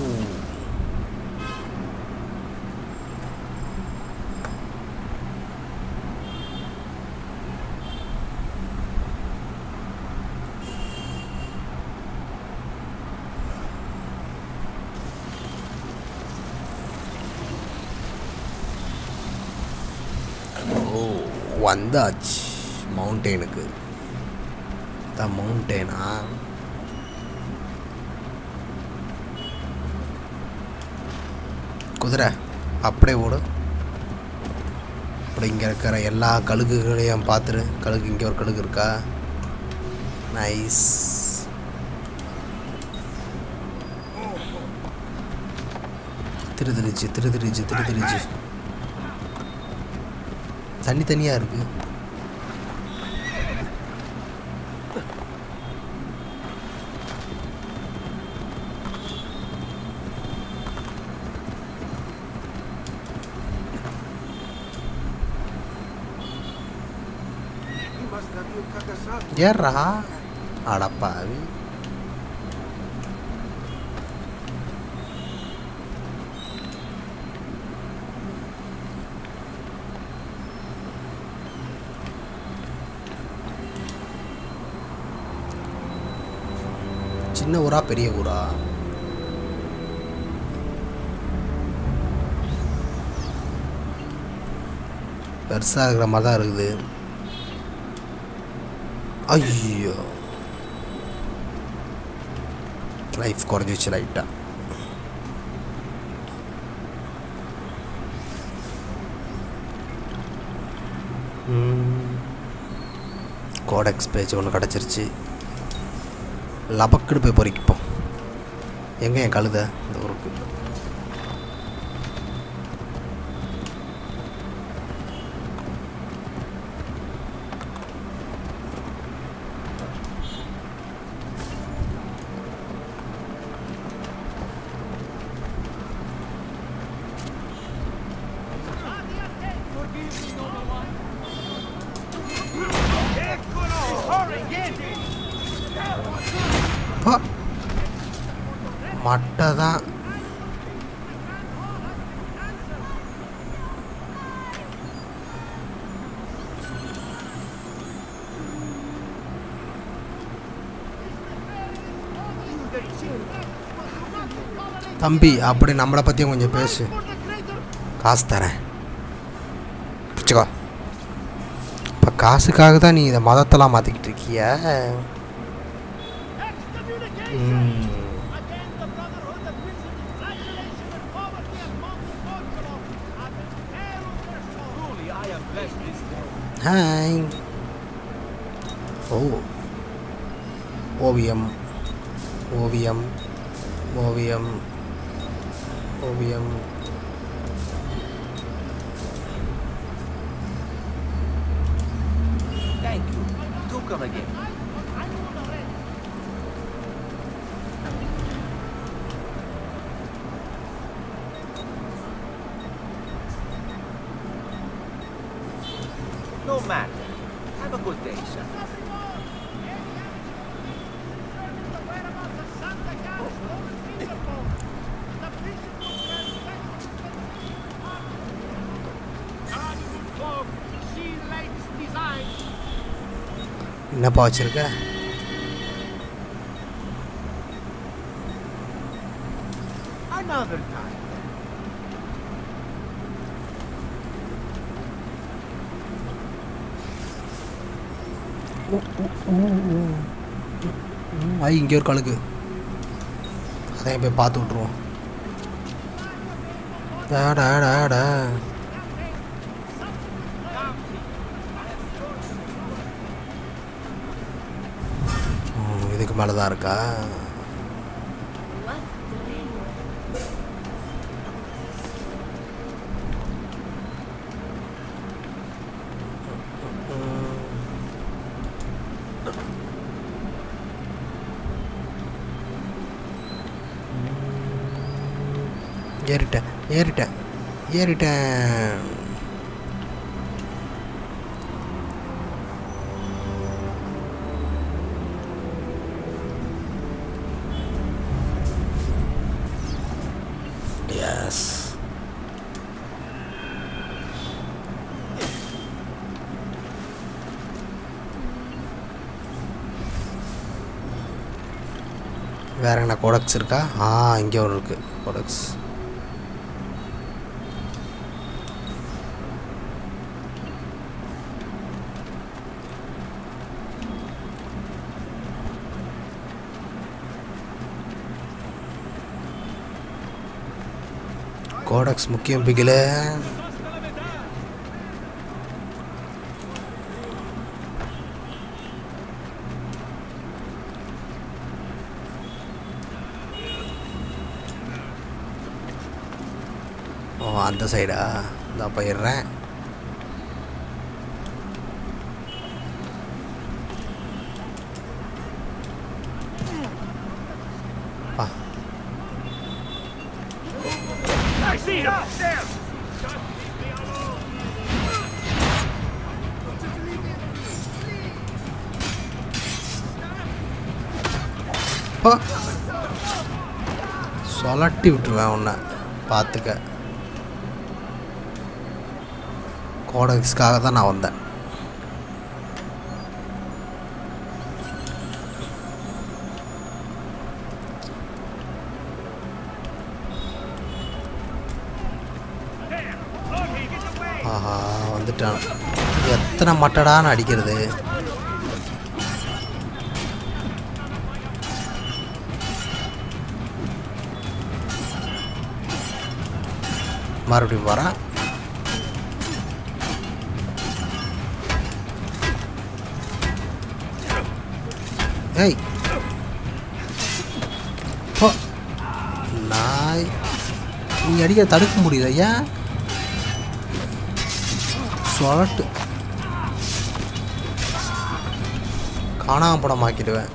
வந்தாச்சு மவுண்டெயினுக்கு. த மவுண்டெயினா? குதிரை அப்படியே ஓடு. அப்படி இங்கே இருக்கிற எல்லா கழுகுகளையும் பார்த்துரு. கழுகு இங்கே ஒரு கழுகு இருக்கா? நைஸ். திருதிருச்சு தனியாக இருக்கு. ஏறா அடப்பாவி. சின்ன ஊரா பெரிய ஊரா? பெருசாக இருக்கிற மாதிரி தான் இருக்குது. ஐயோ லைஃப் குறைஞ்சிச்சு லைட்டாக. கோடெக்ஸ் பேஜ் ஒன்று கிடச்சிருச்சு. லபக்குடு போய் பொறிக்கப்போம். எங்கே என் கழுத இந்த ஊருக்கு? மட்டை தான். தம்பி அப்படி நம்மளை பற்றியும் கொஞ்சம் பேசு. காசு தரேன் பிடிச்சிக்கோ. இப்போ காசுக்காக தான் நீ இதை மதத்தெல்லாம் மாற்றிக்கிட்டு இருக்கிய. ஹாய். ஓ ஓவியம் ஓவியம் ஓவியம் ஓவியம். Thank you. Do come again. No matter. Have a good day, sir. என்னப்பா வச்சிருக்க? Another time. இங்கே ஒரு கழுகு. அதையும் போய் பார்த்து விட்ருவோம். டாடாடாடா. இதுக்கு மேலே தான் இருக்கா? ஏறிட்டேன். எஸ். வேற என்ன கோடெக்ஸ் இருக்கா? இங்கே ஒன்று இருக்குது கோடெக்ஸ். கோடெக்ஸ் முக்கியம் பிகில. அந்த சைடா? நான் போயிடுறேன். I see him! There! Just leave me alone! சொலட்டி விட்டுருவேன் உன்னை, பார்த்துக்க. கோடெக்ஸ்க்காக தான் நான் வந்தேன். ஆஹா வந்துட்டான். எத்தனை மட்டடான்னு அடிக்கிறது? மறுபடியும் போகிறேன். ஏய் போ நாய், நீ அடிக்க தடுக்க முடியல. ஏன் சொலட்டு காணாம படமாக்கிடுவேன்.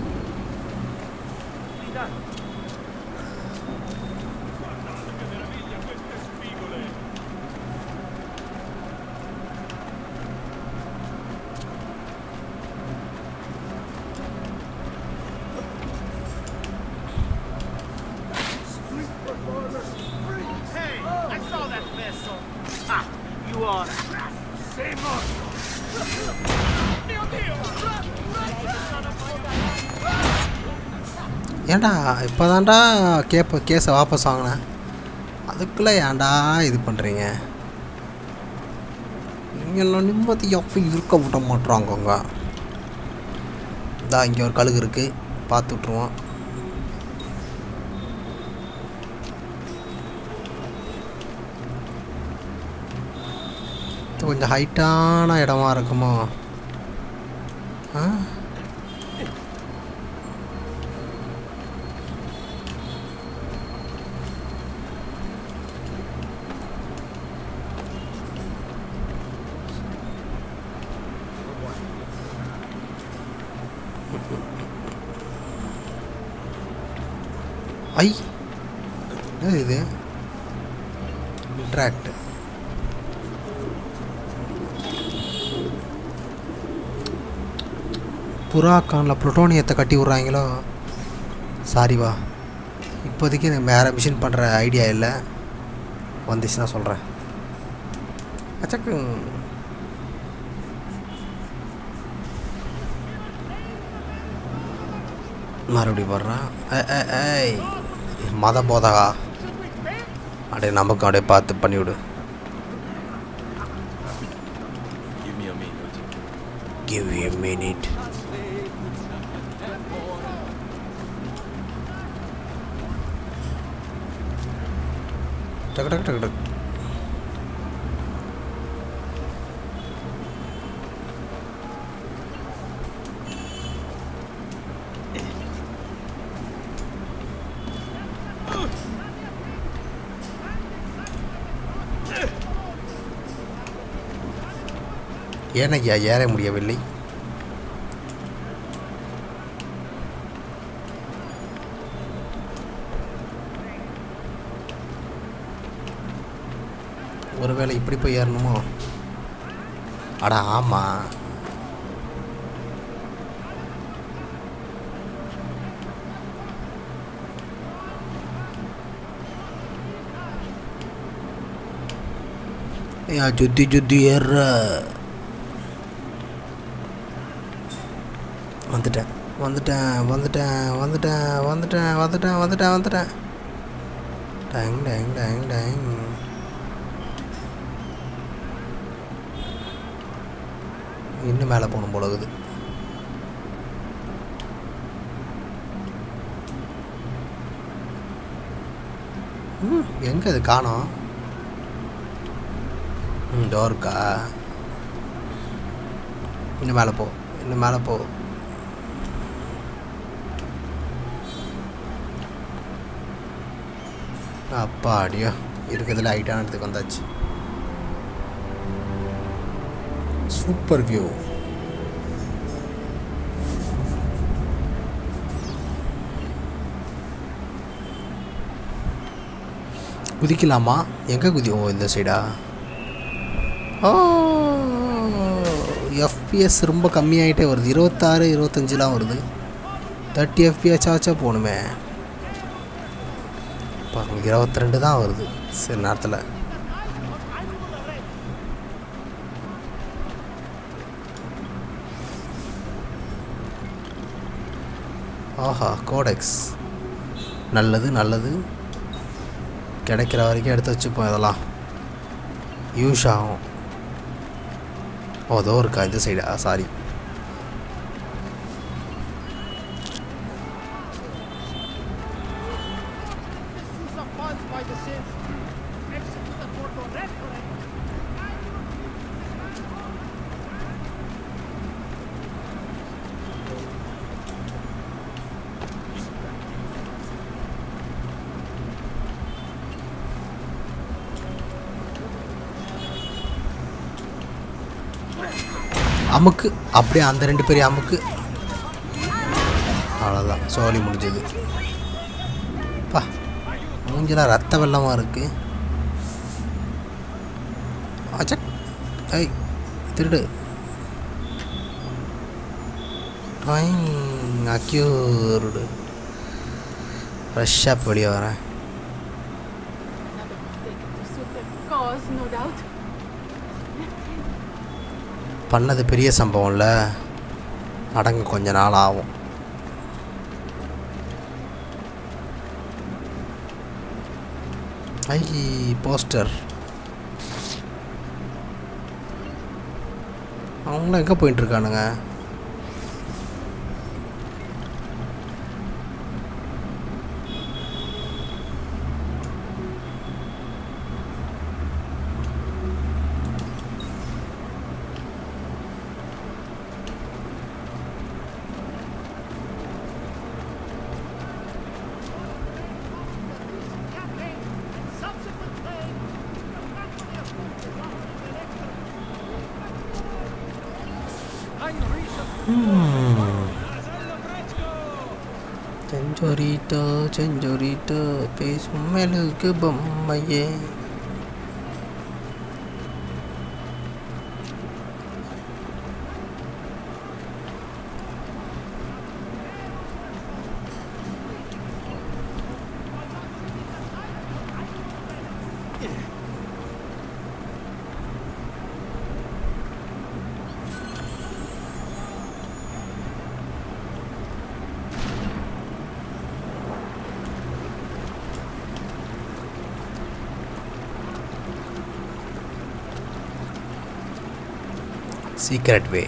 ஏன்டா இப்போ தான்டா கேஸை வாபஸ் வாங்கினேன், அதுக்குள்ளே ஏன்டா இது பண்ணுறீங்க? நீங்கள்லாம் நிம்மதியாக இருக்க விட மாட்டுறாங்கங்க. இந்தா இங்கே ஒரு கழுகு இருக்குது, பார்த்து விட்ருவோம். கொஞ்சம் ஹைட்டான இடமா இருக்குமோ? ஆ ஐ என்ன இது? இன்ட்ராக்ட். புறாக்கானில் புளுட்டோனியத்தை கட்டி விட்றாங்களோ? சாரிவா, இப்போதைக்கு எனக்கு வேறு மிஷின் பண்ணுற ஐடியா இல்லை, வந்துச்சுன்னா சொல்கிறேன். அச்சக்கு மறுபடியும் போடுறான். ஏய் மத போதகா, அப்படியே நமக்கு அப்படியே பார்த்து பண்ணிவிடு. Give me a minute. டக் டக் டக் டக். ஏனையா ஏற முடியவில்லை? ஒருவேளை இப்படி போய் ஏறணுமோ? அட ஆமாம், சுத்தி சுத்தி ஏற வந்துட்டேன் வந்துட்டேன் வந்துட்டேன் வந்துட்டேன் வந்துட்டேன் வந்துட்டேன் வந்துட்டேன் வந்துட்டேன். டேங் டேங் டேங் டேங். இன்னும் மேலே போகணும் போல இருக்குது. எங்கே அது காணோம்? டோருக்கா? இன்னும் மேலே போ, இன்னும் மேலே போ. அப்பா அடியோ, இருக்கிறதுல ஹைட்டான இடத்துக்கு வந்தாச்சு. Super view. குதிக்கலாமா? எங்கே குதிக்கும்? இந்த சைடா? ஓ, எஃப்பிஎஸ் ரொம்ப கம்மியாகிட்டே வருது. 26 25லாம் வருது. 30 FPS ஆச்சா போகணுமே. பாருங்க 22 தான் வருது சரி நேரத்தில். ஆஹா, கோடெக்ஸ் நல்லது நல்லது. கிடைக்கிற வரைக்கும் எடுத்து வச்சுப்போம், இதெல்லாம் யூஸ் ஆகும். ஓ அதோ இருக்கா இந்த சைடா? சாரி. அமுக்கு அப்படியே அந்த 2 பேரையும் அமுக்கு. அவ்வளோதான், சோலி முடிஞ்சது. பா மூஞ்செல்லாம் ரத்த வெள்ளமாக இருக்கு. அச்சக் ஐய் திருடு. அக்யூர்டு. ஃப்ரெஷ்ஷாக இப்போ வெளியே வரேன். பண்ணது பெரிய சம்பவம் இல்லை, அடங்க கொஞ்ச நாள் ஆகும். ஐ போஸ்டர். அவங்களாம் எங்கே போயிட்டுருக்கானுங்க? செஞ்சோரிட்டோ செஞ்சோரிட்டோ பேசும் மெழுகு பொம்மையே. Secret way.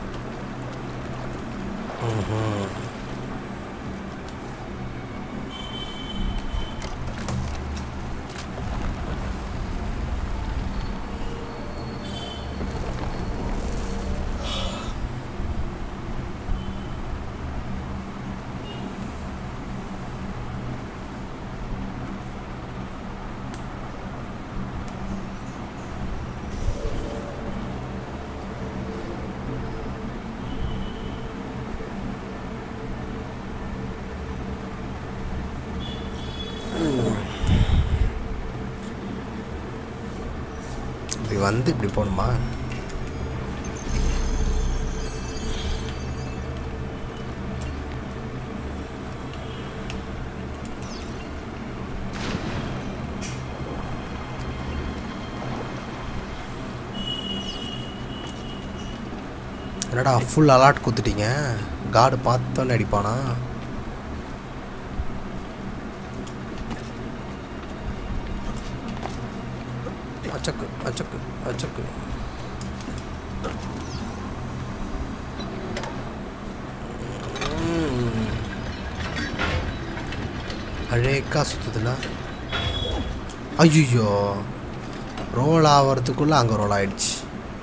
வந்து இப்படி போகணுமா? என்னடா ஃபுல் அலாட் கொடுத்துட்டீங்க? கார்டு பார்த்தோன்னே அடிப்பானா? அச்சக்கு அச்சக்கு அச்சக்கு. அழகா சுற்றுதுல. ஐயோ ரோல் ஆகிறதுக்குள்ளே அங்கே ரோல் ஆயிடுச்சு.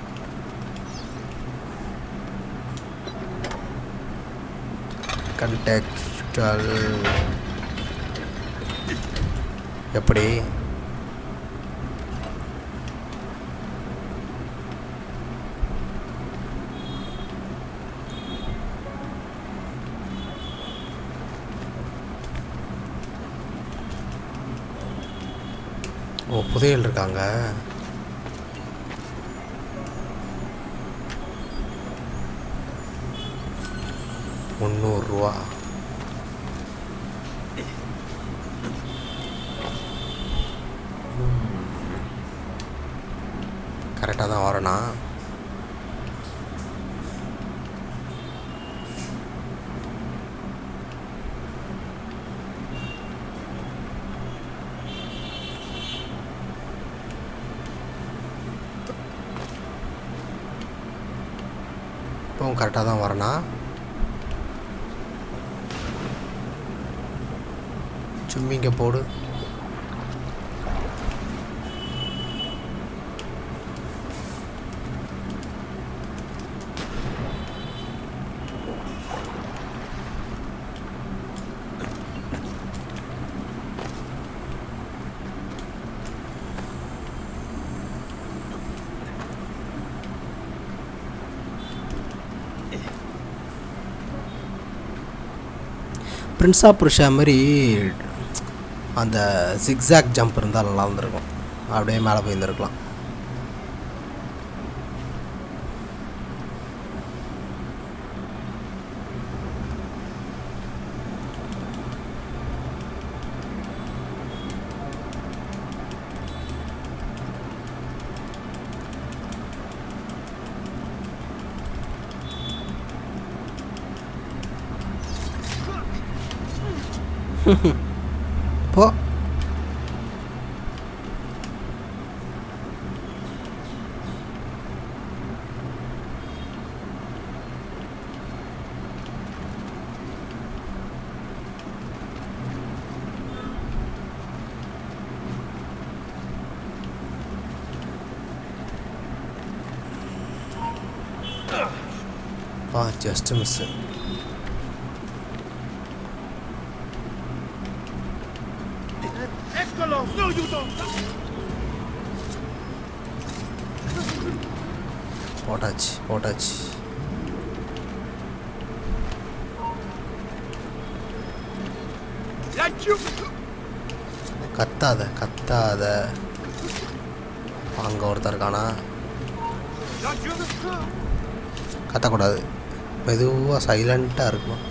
கண்டெக்ஸ்டுவல் எப்படி? ஓ புதையல் இருக்காங்க. ₹300. கரெக்டாக தான் வரேனா? இப்போவும் கரெக்டாக தான் வரேனா? சும்மிங்க போடு. பிரின்ஸ் ஆஃப் புருஷா மாதிரி அந்த சிக்ஸாக் ஜம்ப் இருந்தால் நல்லா இருந்திருக்கும். அப்படியே மேலே போயிருந்துருக்கலாம். போ just miss. No, you don't! போட்டாச்சு. கத்தாத. அங்கே ஒருத்தர் இருக்கானா? கத்தக்கூடாது. மெதுவாக சைலண்ட்டாக இருக்கணும்.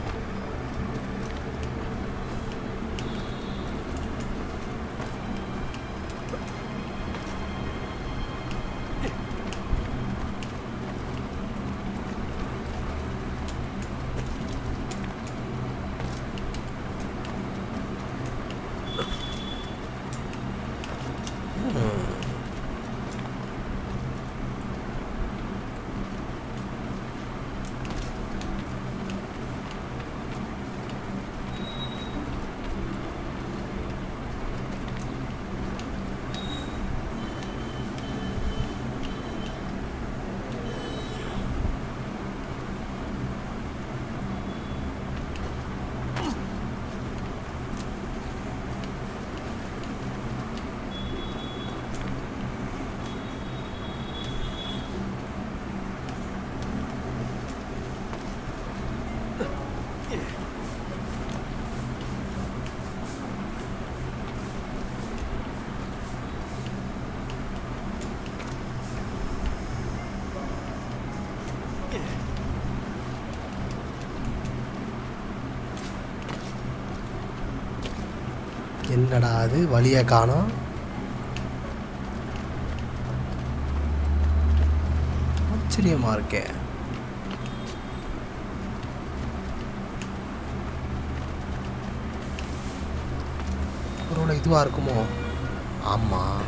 என்னடா அது வழியை காணோம். ஆச்சரியமா இருக்கே. ஒருவேளை இதுவாக இருக்குமோ? ஆமாம்.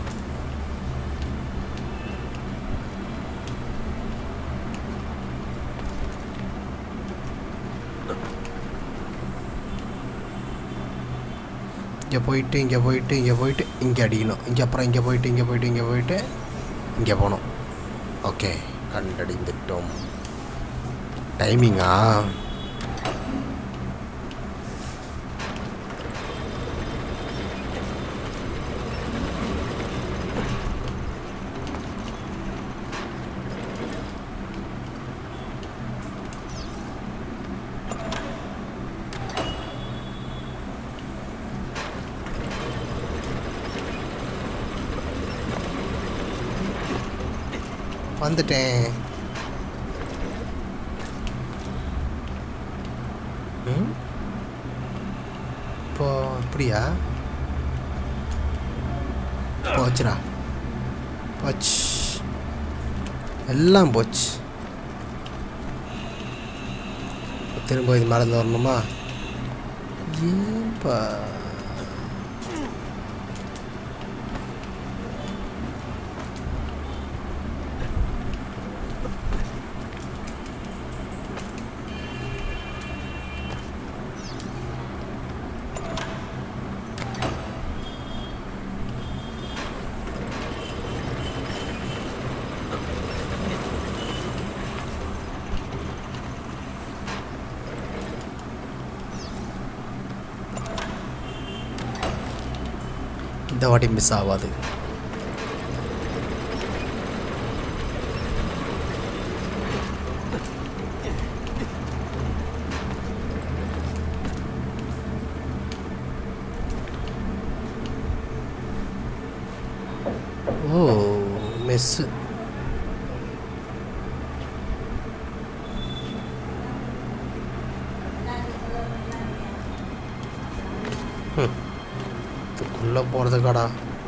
இங்கே போயிட்டு இங்கே அடிக்கணும். அப்புறம் இங்கே போயிட்டு இங்கே போகணும். ஓகே, கண்டடிந்துட்டோம். டைமிங்கா? வந்துட்டேன். இப்போ அப்படியா? போச்சுடா, போச்சு, எல்லாம் போச்சு. திரும்ப இது மறந்து வரணுமா? ஏப்பா இந்த வாட்டி மிஸ் ஆகாது. மெஸ்ஸு. இதுக்குள்ளே போகிறதுக்காடா.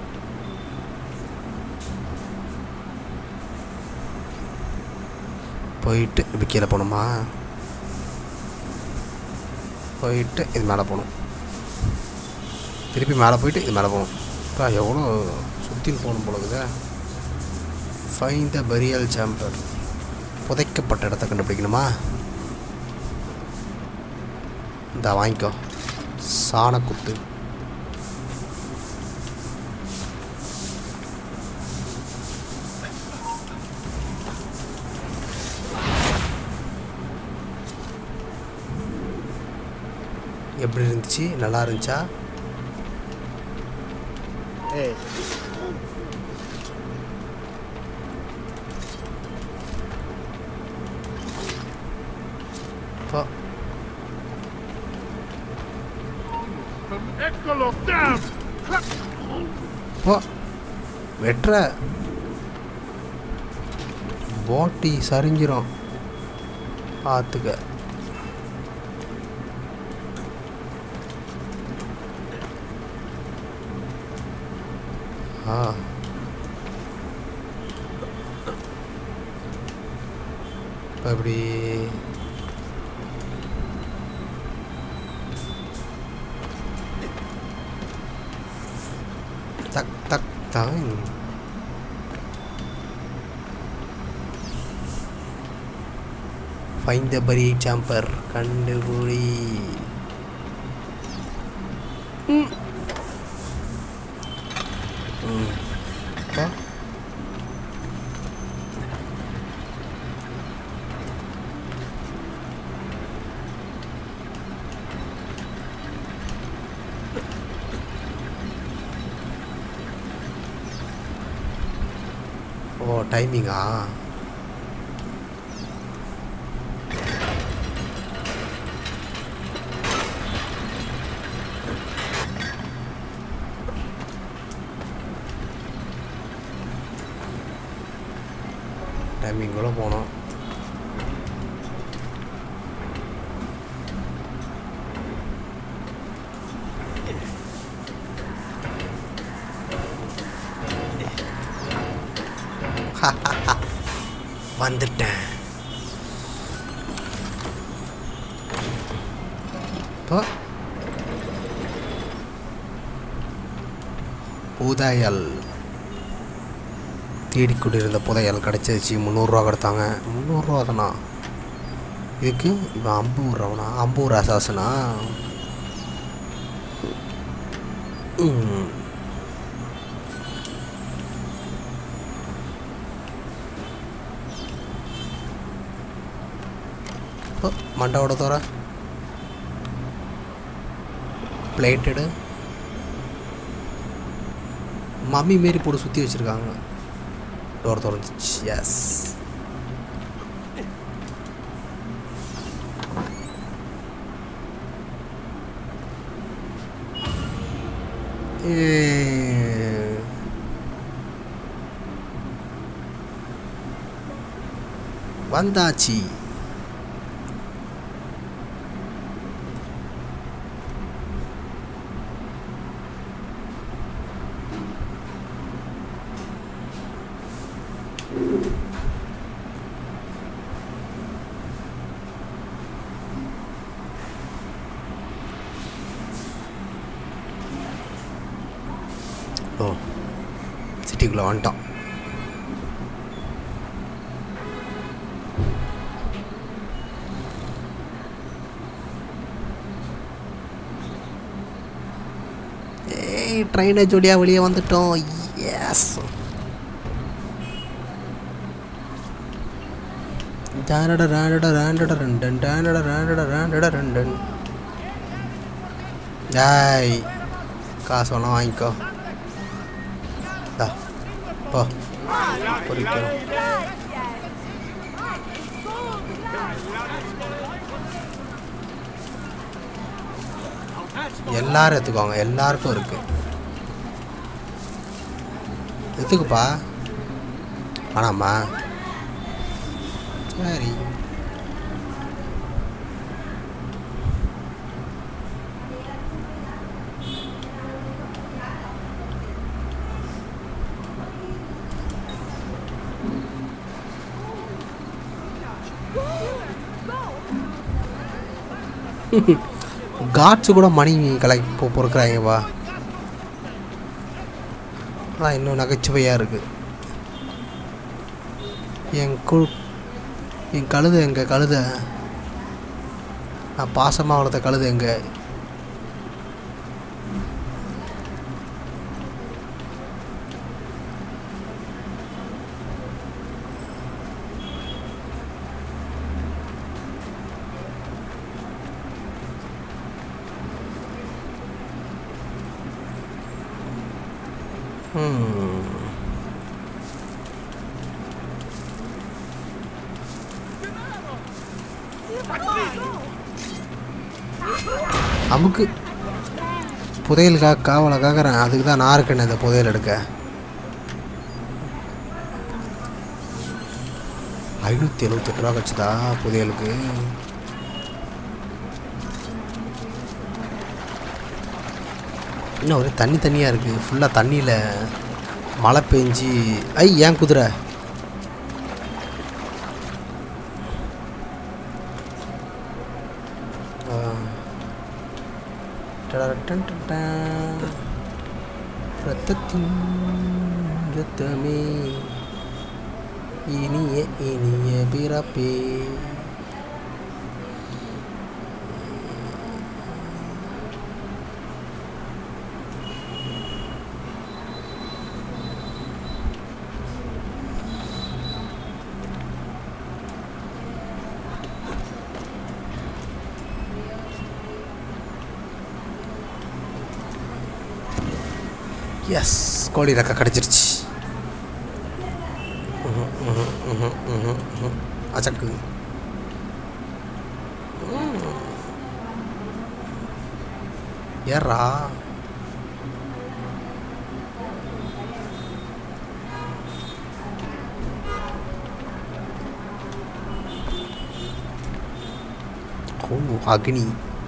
போயிட்டு இப்படி கீழே போகணுமா? போயிட்டு இது மேலே போகணும். திருப்பி மேலே போயிட்டு இது மேலே போகணும். இப்போ எவ்வளோ சுற்றின்னு போகணும் போலக்குதே. Find the burial chamber. புதைக்கப்பட்ட இடத்த கண்டுபிடிக்கணுமா? இந்த வாங்கிக்கோ சாணக்குத்து. எப்படி இருந்துச்சு? நல்லா இருந்துச்சா? வெட்டுற போட்டி சரிஞ்சிரும் பார்த்துக்க. அப்படி தக் தக் தான். Find the burial chamber. கண்டுபிடி. ஓ டைமிங்கா? டைமிங்குள்ளே போனோம். வந்துட்டேன். புதையல் தேடிக்கொண்டிருந்த புதையல் கிடச்சிருச்சு. 300 ரூபா கொடுத்தாங்க. 300 ரூபா தானா இதுக்கு? இப்போ 50 ரூபாண்ணா. 50 ரூபா அசாசனா? மண்டவோட தோற பிளேட்டடு மம்மி மாரி போட்டு சுற்றி வச்சுருக்காங்க. டோர் திறந்துச்சு. எஸ். வந்தாச்சு. ஓ சிட்டிக்குள்ளே வந்துட்டோம். ஏய் ட்ரெயினை ஜோடியாக வெளியே வந்துட்டோம். எஸ். டேய் காசு வேணாம் வாங்கிக்கோ. போ பொறிக்கிறோம். எல்லாரும் எடுத்துக்குவாங்க. எல்லாருக்கும் இருக்கு. எடுத்துக்குப்பா. ஆனாம்மா சரி. காட்ஸு கூட மணி பொறுக்கிறாங்கப்பா. ஆனால் இன்னும் நகைச்சுவையாக இருக்குது. என் கழுதை எங்கே? கழுதை நான் பாசமாக வளர்த்த கழுதை எங்கே? அமுக்கு புதையலுக்காக காவலை காக்கிறேன். அதுக்கு தான் நான் இருக்கேன் இந்த புதையல் எடுக்க. 578 ரூபா கச்சுதா புதையலுக்கு. இன்னும் ஒரே தண்ணியாக இருக்குது. ஃபுல்லாக தண்ணியில் மழை பெஞ்சி. ஏன் குதிரை ரத்தத்தின் ரத்தமே இனிய இனிய பிறப்பே. எஸ், கோழி ரெக்கை கிடச்சிருச்சு. அச்சக்கு ஏறா. அக்னி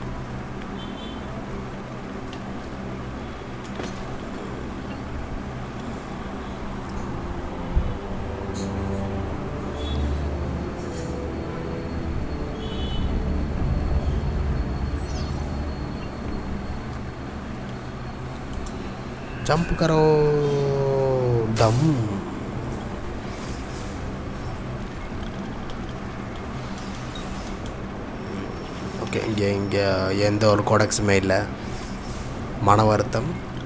जंप करो डम. ஓகே, இங்கே எந்த ஒரு கோடெக்ஸுமே இல்லை. மன வருத்தம்.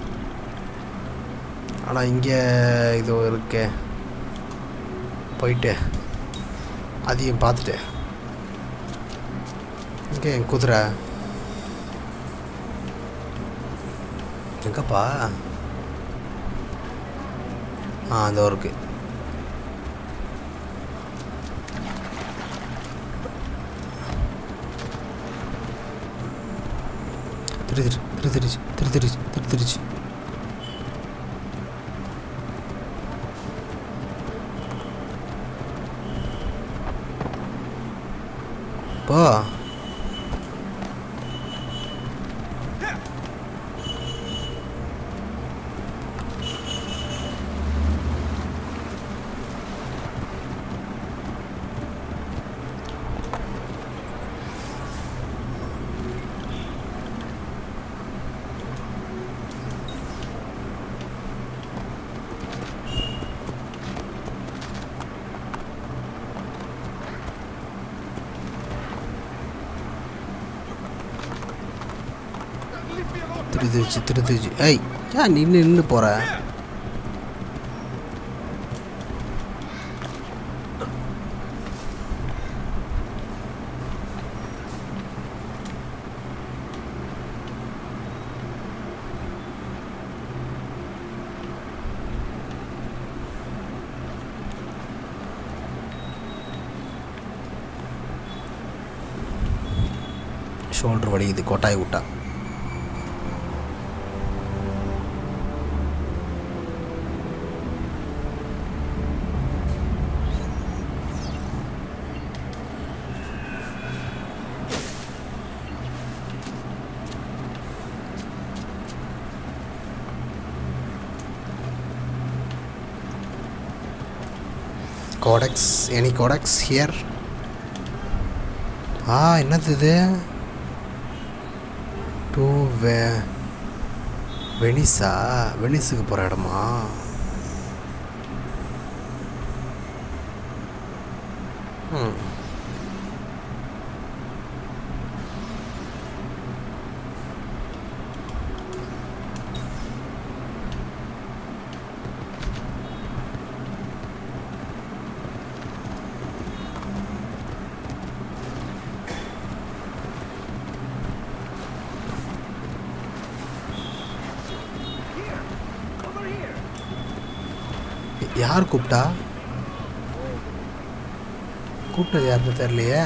ஆனால் இங்கே இது இருக்கே, போயிட்டு அதையும் பார்த்துட்டு. இங்கே என் குதிரை எங்கப்பா? அந்த இருக்கு. திருத்திருச்சு. போ. திருத்திருச்சு. ஏய், ஏன் நின்று போகிற? ஷோல்டர் வலிக்குது, கொட்டாய் விட்டா. Codex any codex here. என்னது இது? டூ வெனிஸா? வெனிஸுக்கு போகிற இடமா? யார் கூப்பிட்டா? கூப்பிட்டது யாருன்னு தெரியலையே.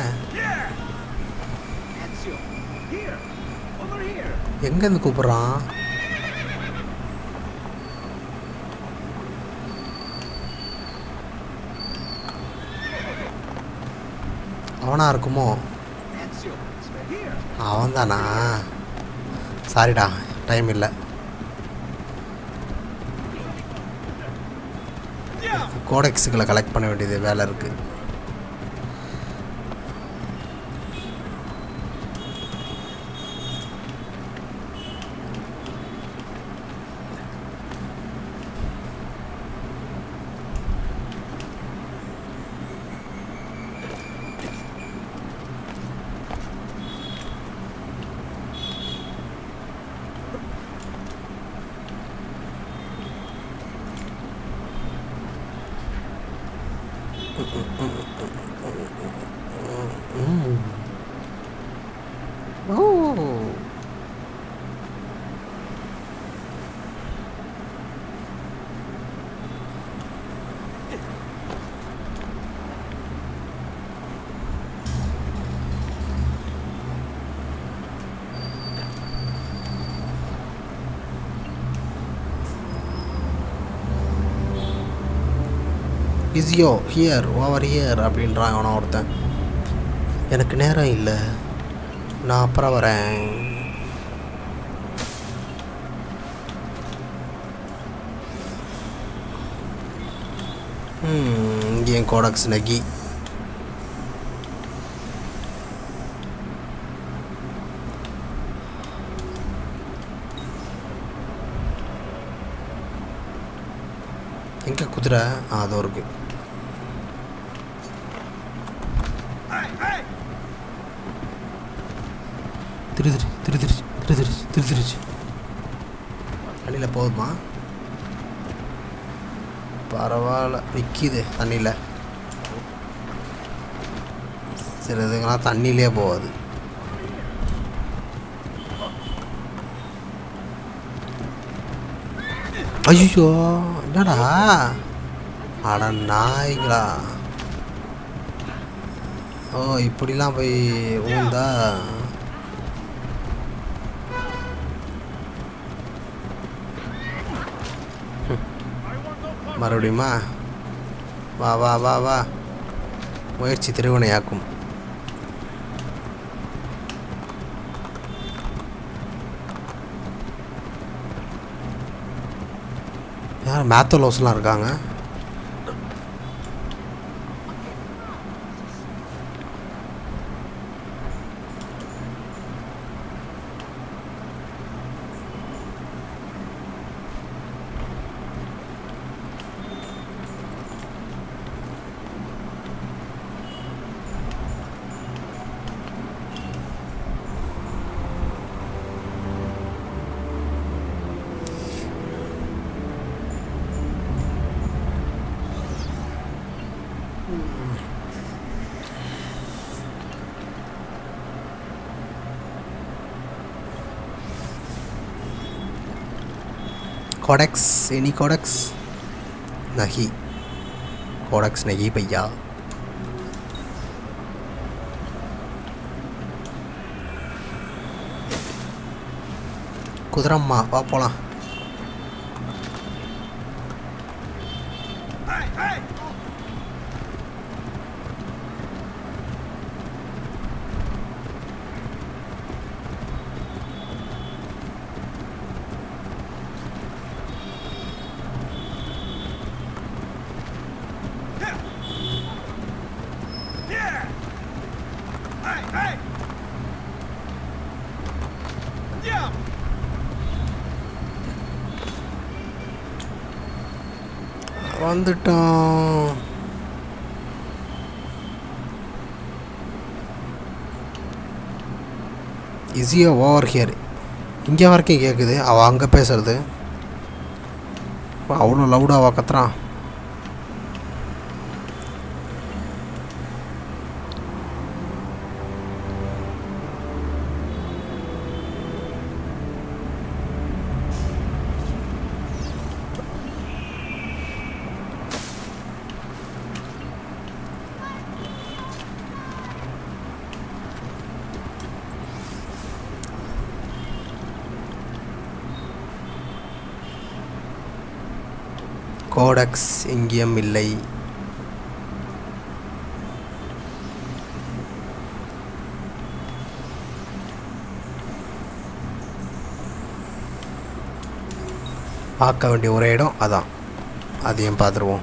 எங்கேருந்து கூப்பிட்றான்? அவனா இருக்குமோ? அவன் தானா? சாரிடா, டைம் இல்லை. கோடெக்ஸுகளை கலெக்ட் பண்ண வேண்டியது வேலை இருக்குது. இசியோ ஹியர் ஓவர் ஹியர் அப்படின்றான் அவனை ஒருத்தன். எனக்கு நேரம் இல்லை, நான் அப்புறம் வரேன். இங்கே என் கோடக்ஸ் நகி. எங்கே குதிரை? அதோ இருக்கு. திருதிருச்சு தண்ணியில் போகுதுமா? பரவாயில்ல, நிற்கிது தண்ணியில். சில இதுங்கெல்லாம் தண்ணியிலே போகாது. ஐயோ, என்னடா? அட நாய்ங்களா! ஓ, இப்படிலாம் போய் ஊந்தா? மறுபடியுமா? வா வா வா வா, முயற்சி திருவினையாக்கும். யார் மேத்தலோஸ்லாம் இருக்காங்க? कोडेक्स एनी कोडेक्स नहीं, कोडेक्स नहीं भैया। कुदरम्मा वா போலாம். வந்துட்டான். ஈஸியா ஓவர் ஹியர். இங்கே வரைக்கும் கேட்குது. அவள் அங்கே பேசுறது அவ்வளோ லவுடாக கத்துறான். கோடெக்ஸ் எங்கேயும் இல்லை. பார்க்க வேண்டிய ஒரே இடம் அதான். அதையும் பார்த்துருவோம்.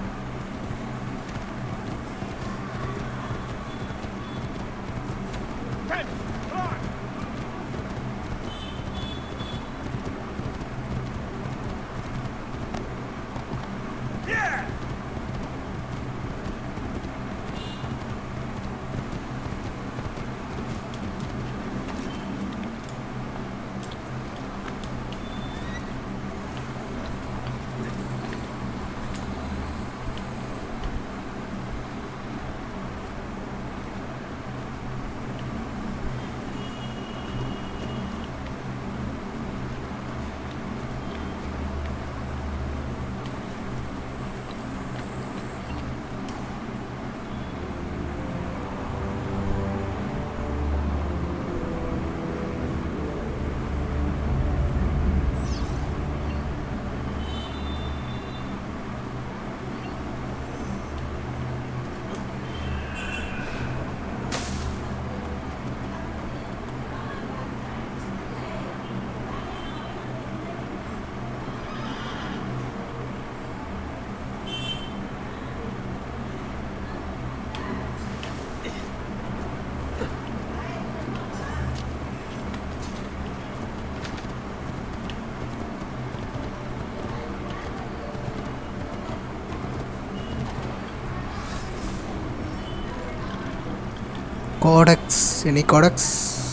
Codex any codex.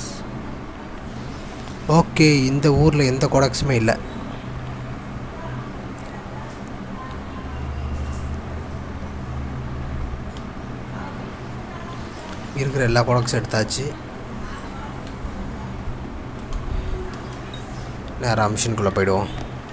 ஓகே, இந்த ஊரில் எந்த கோடெக்ஸுமே இல்லை. இருக்கிற எல்லா கோடெக்ஸும் எடுத்தாச்சு. நேராக மிஷினுக்குள்ளே போயிடுவோம்.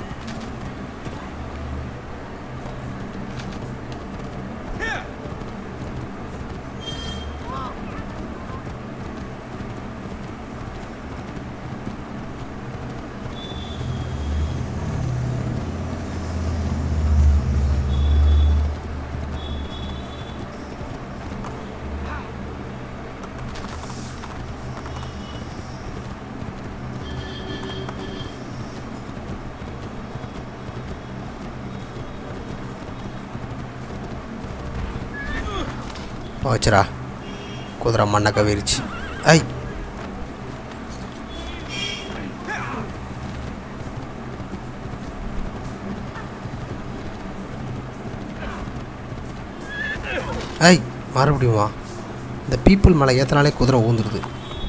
போச்சுரா, குதிரை மண்ணை கவிரிச்சு. ஐ ஐ மறுபடியுமா? இந்த பீப்புள் மேலே ஏற்றனாலே குதிரை ஊந்துடுது.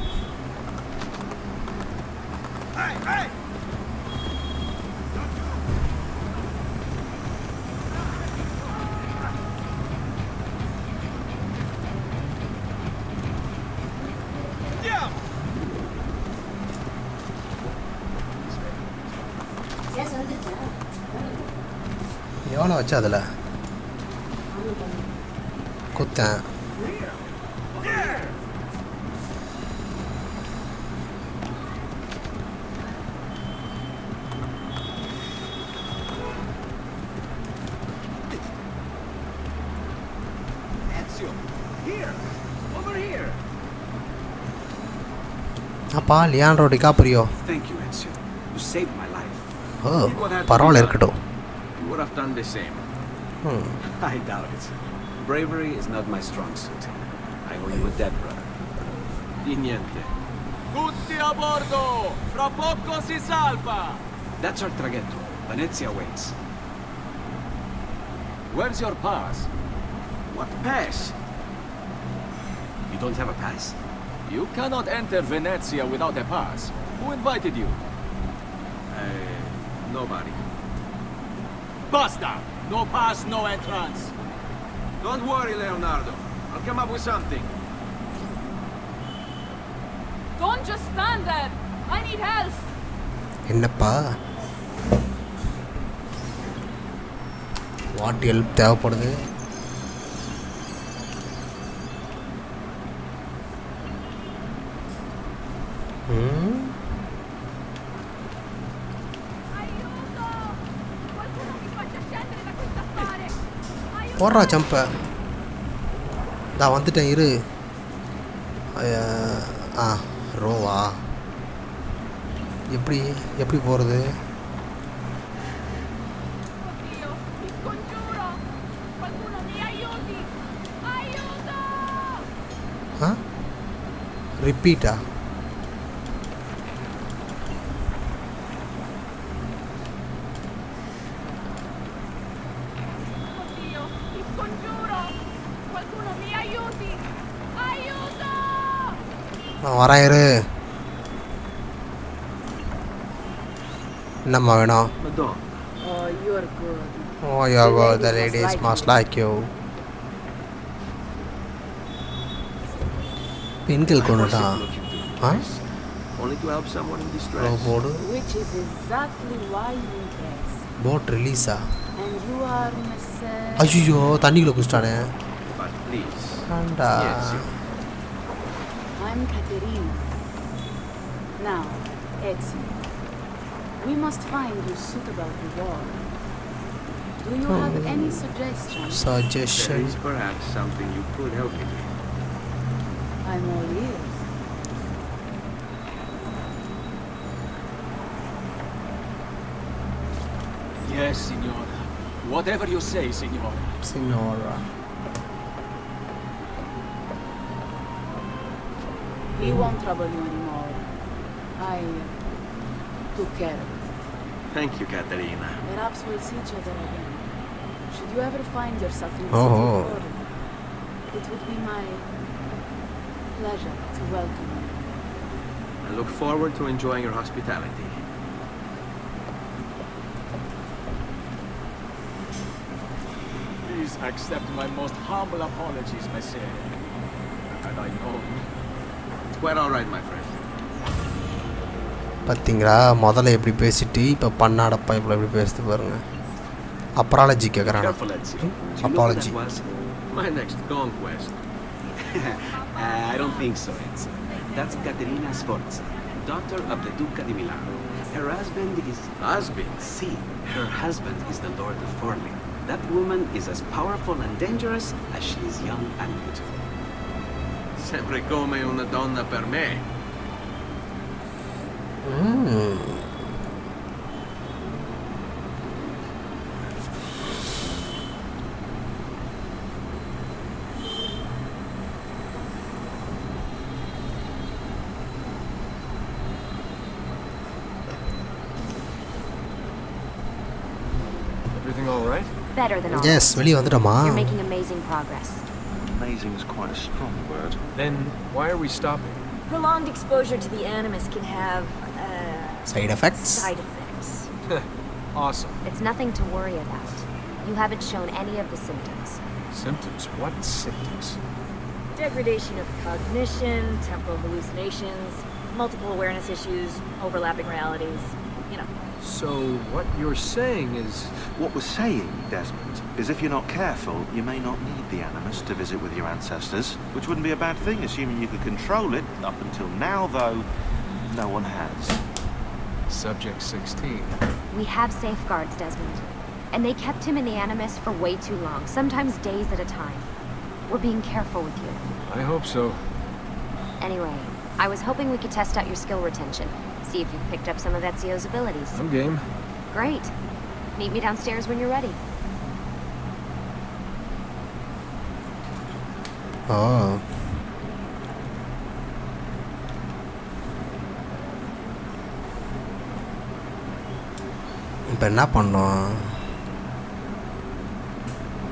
எவனை வச்சு அதில் குத்தேன். அப்பா Leonardo DiCaprio. Thank you, Ezio. You saved my life. ஓ பரவாயில்ல, இருக்கட்டும். You would have done the same. I doubt it. Bravery is not my strong suit. I owe you a debt, brother. Di niente. Tutti a bordo! Fra poco si salva! That's our traghetto. Venezia waits. Where's your pass? What pass? You don't have a pass? You cannot enter Venezia without a pass. Who invited you? Nobody. Basta! No pass, no entrance. Don't worry, Leonardo. I'll come up with something. Don't just stand there. I need help. என்னப்பா what help தேவைப்படுது? போடுறா ஜம்பை. நான் வந்துட்டேன் இரு. ரோவா எப்படி எப்படி போகிறது? ரிப்பீட்டா? நான் வரேன் இரு. என்னம்மா வேணும்? Oh, you're good. Oh, you're good. The ladies must like you. பெண்கள் கொண்டுட்டா? Only to help someone in distress. போடு. Which is exactly why you guess. Boat ரிலீஸா? And you are Miss. ஐயோ தண்ணிக்குள்ள குதிச்சிட்டானே. But please. Andal. Yes, you. I'm Caterina. Now, Ezio. We must find you suitable reward. Do you have any suggestions? There is perhaps something you could help me with. I'm all ears. Yes, signora. Whatever you say, signora. Signora. We won't trouble you anymore. I took care of it. Thank you, Caterina. Perhaps we'll see each other again. Should you ever find yourself in Oh. Florida, it would be my pleasure to welcome you. I look forward to enjoying your hospitality. Please accept my most humble apologies, Messer. And I know. It's quite all right, my friend. பார்த்தீங்களா முதல்ல எப்படி பேசிட்டு இப்போ பண்ணாடப்பா இப்போ எப்படி பேசுது பாருங்க. Apology கேட்குறான். Careful, Ezio. Do you know who Apology. that was? My next conquest. I don't think so, Ezio. That's Caterina Sforza, daughter of the Duca di Milano. Her husband is... Husband? See, her husband is the Lord of Forli. That woman is as powerful and dangerous as she is young and beautiful. Sempre come una donna per me. Everything all right? Better than all. Yes வெளியே வந்துட்டோமா? You're making amazing progress. Amazing is quite a strong word. Then why are we stopping? Prolonged exposure to the Animus can have Side effects? side effects. Awesome. It's nothing to worry about. You haven't shown any of the symptoms. Symptoms? What symptoms? Degradation of cognition, temporal hallucinations, multiple awareness issues, overlapping realities, you know. So what you're saying is... What we're saying, Desmond, is if you're not careful, you may not need the Animus to visit with your ancestors, which wouldn't be a bad thing, assuming you could control it. Up until now, though, no one has. Subject 16. We have safeguards, Desmond. And they kept him in the Animus for way too long, sometimes days at a time. We're being careful with you. I hope so. Anyway, I was hoping we could test out your skill retention. See if you've picked up some of Ezio's abilities. I'm game. Great. Meet me downstairs when you're ready. Oh. இப்போ என்ன பண்ணோம்?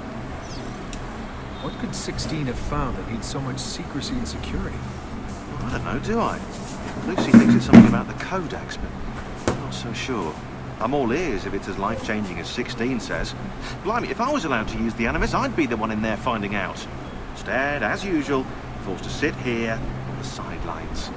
could 16 have found that needs so much secrecy and security? Well, I don't know, do I? Lucy thinks it's something about the Codex, but I'm not so sure. I'm all ears if it's as life-changing as 16 says. Blimey, if I was allowed to use the Animus, I'd be the one in there finding out. Instead, as usual, forced to sit here on the sidelines.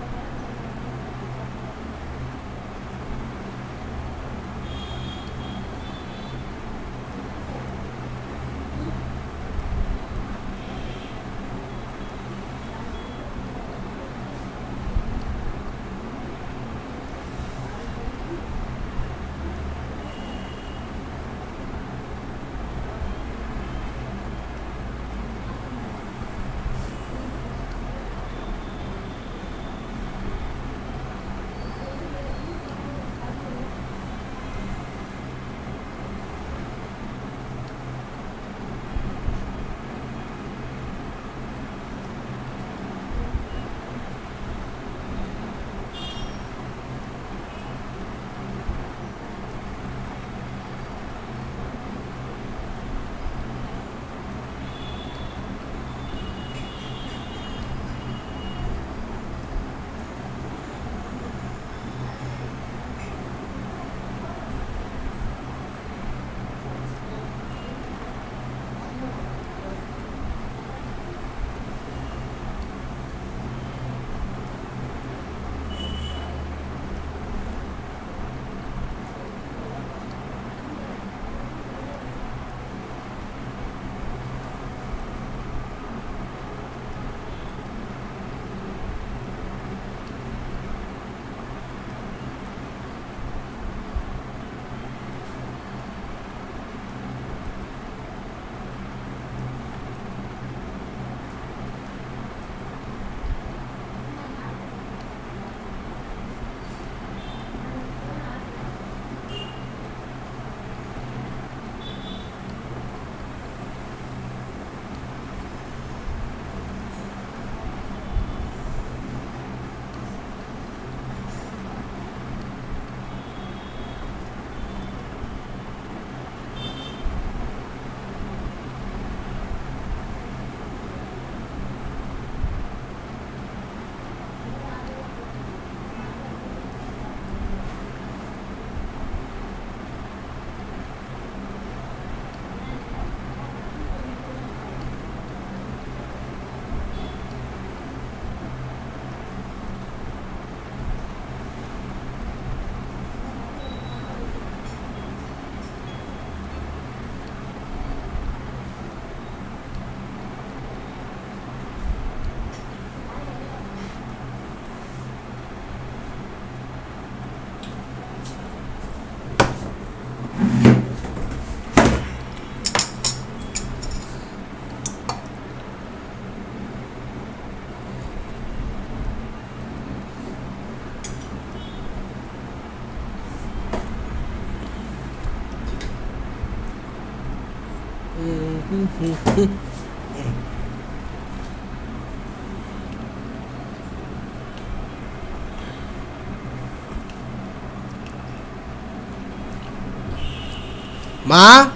Ma?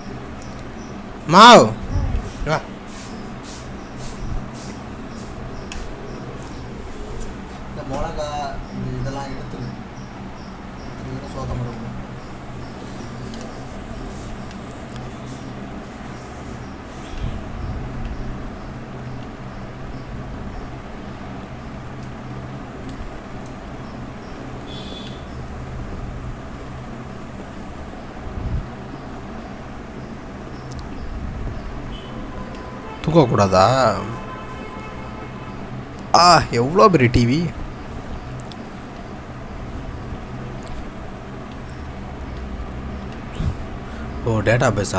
Mau? Wah. இந்த மிளகா இதெல்லாம் எடுத்துரு. இது சோதம் பண்ணுங்க. தூக்கக்கூடாதா? எவ்வளோ பெரிய டிவி. ஓ டேட்டா பேஸா?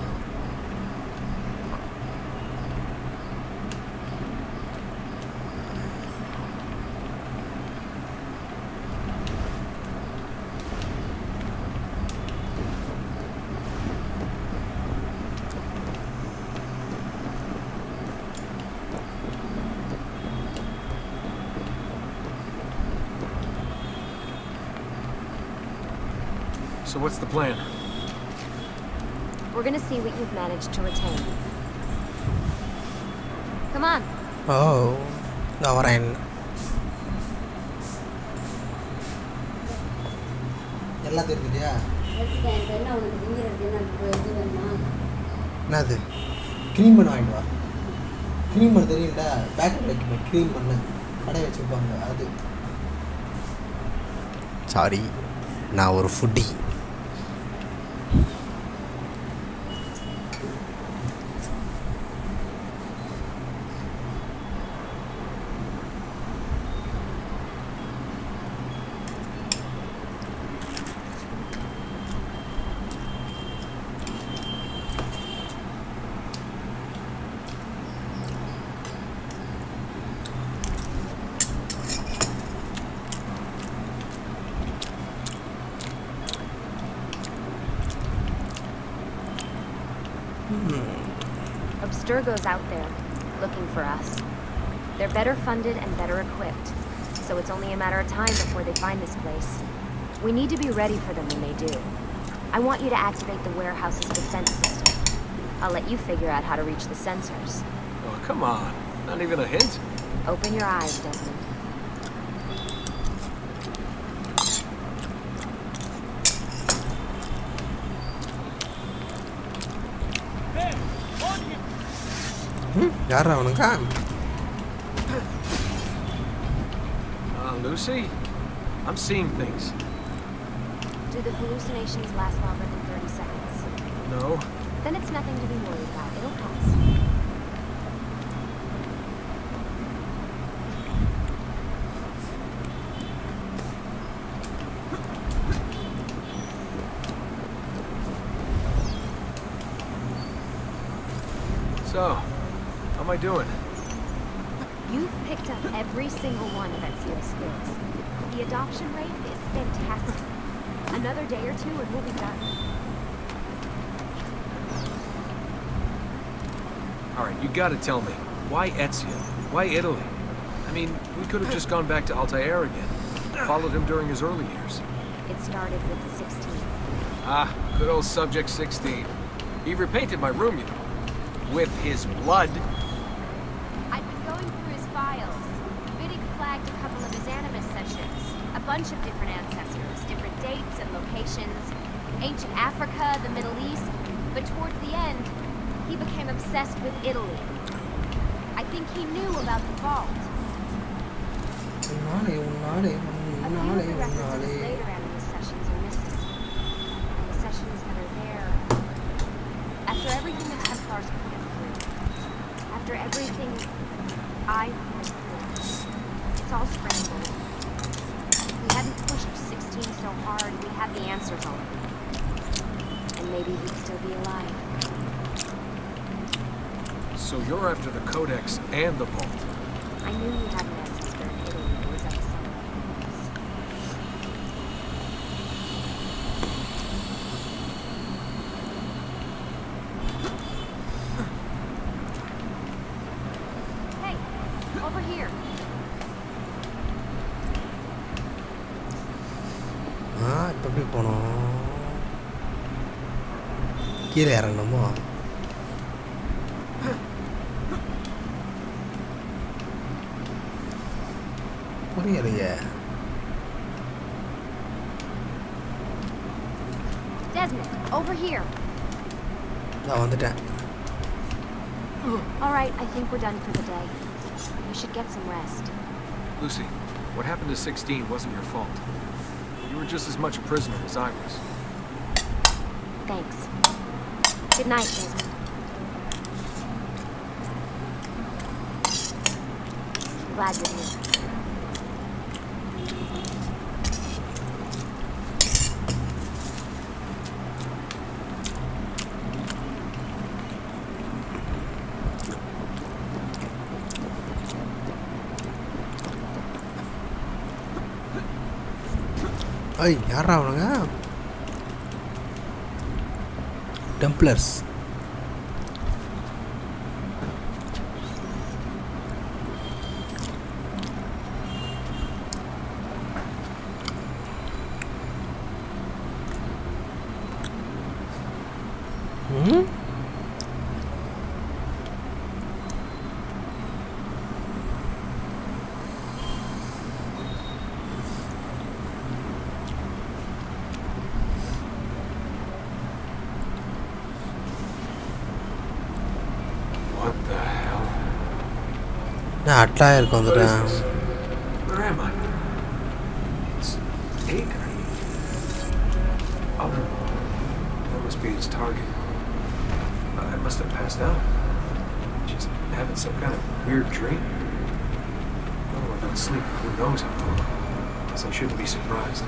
So what's the plan? We're gonna see what you've managed to retain. Come on. Oh, நான் வரேன். எல்லாம் தெரிஞ்சுட்டியா? என்னது? க்ரீம் பண்ண வாங்கிட்டு வா. க்ரீம் பண்ண தெரியும்டா, பேக்கெட் வைக்கணும். க்ரீம் பண்ண கடை வச்சுருப்பாங்க அது. சாரி, நான் ஒரு foodie. Abstergo's out there, looking for us. They're better funded and better equipped, so it's only a matter of time before they find this place. We need to be ready for them when they do. I want you to activate the warehouse's defense system. I'll let you figure out how to reach the sensors. Oh, come on. Not even a hint? Open your eyes, Desmond. யாரா அவனுக்கா? Lucy? I'm seeing things. Do the hallucinations last longer than 30 seconds? No. Then it's nothing to be worried about. It'll pass. So, how am I doing? You've picked up every single one of Ezio's skills. The adoption rate is fantastic. Another day or two and we'll be done. Alright, you gotta tell me. Why Ezio? Why Italy? I mean, we could have just gone back to Altair again. Followed him during his early years. It started with 16. Ah, good old Subject 16. He repainted my room, you know. With his blood. I've been going through his files. Vidic flagged a couple of his Animus sessions. A bunch of different ancestors, different dates and locations. Ancient Africa, the Middle East. But towards the end, he became obsessed with Italy. I think he knew about the vault. A few of the records of his later Animus sessions are missing. And the sessions that are there... After everything the Templars put him through, after everything I put through, it's all scrambled. If we hadn't pushed 16 so hard, we'd have the answers already. And maybe he'd still be alive. So you're after the Codex and the Vault. I knew you had an ancestor in Italy who was at the center of things. Hey, over here. இப்போ எப்படி போனோம்? கீழே இறங்கணுமோ? புரியலையே. Desmond, over here. நான் வந்துட்டேன். All right, I think we're done for the day. We should get some rest. Lucy, what happened to 16 wasn't your fault. You were just as much a prisoner as I was. Thanks. Good night, Desmond. Glad you're here. ஐய், யாரா அவனுங்க? டெம்ப்ளர்ஸ். நான் அட்டாயிருக்கு வந்துட்டேன். Where am I? It's Acre. Oh, that must be his target. I must have passed out. Just having some kind of weird dream. No, I'm not sleeping. Who knows how long? Guess I shouldn't be surprised.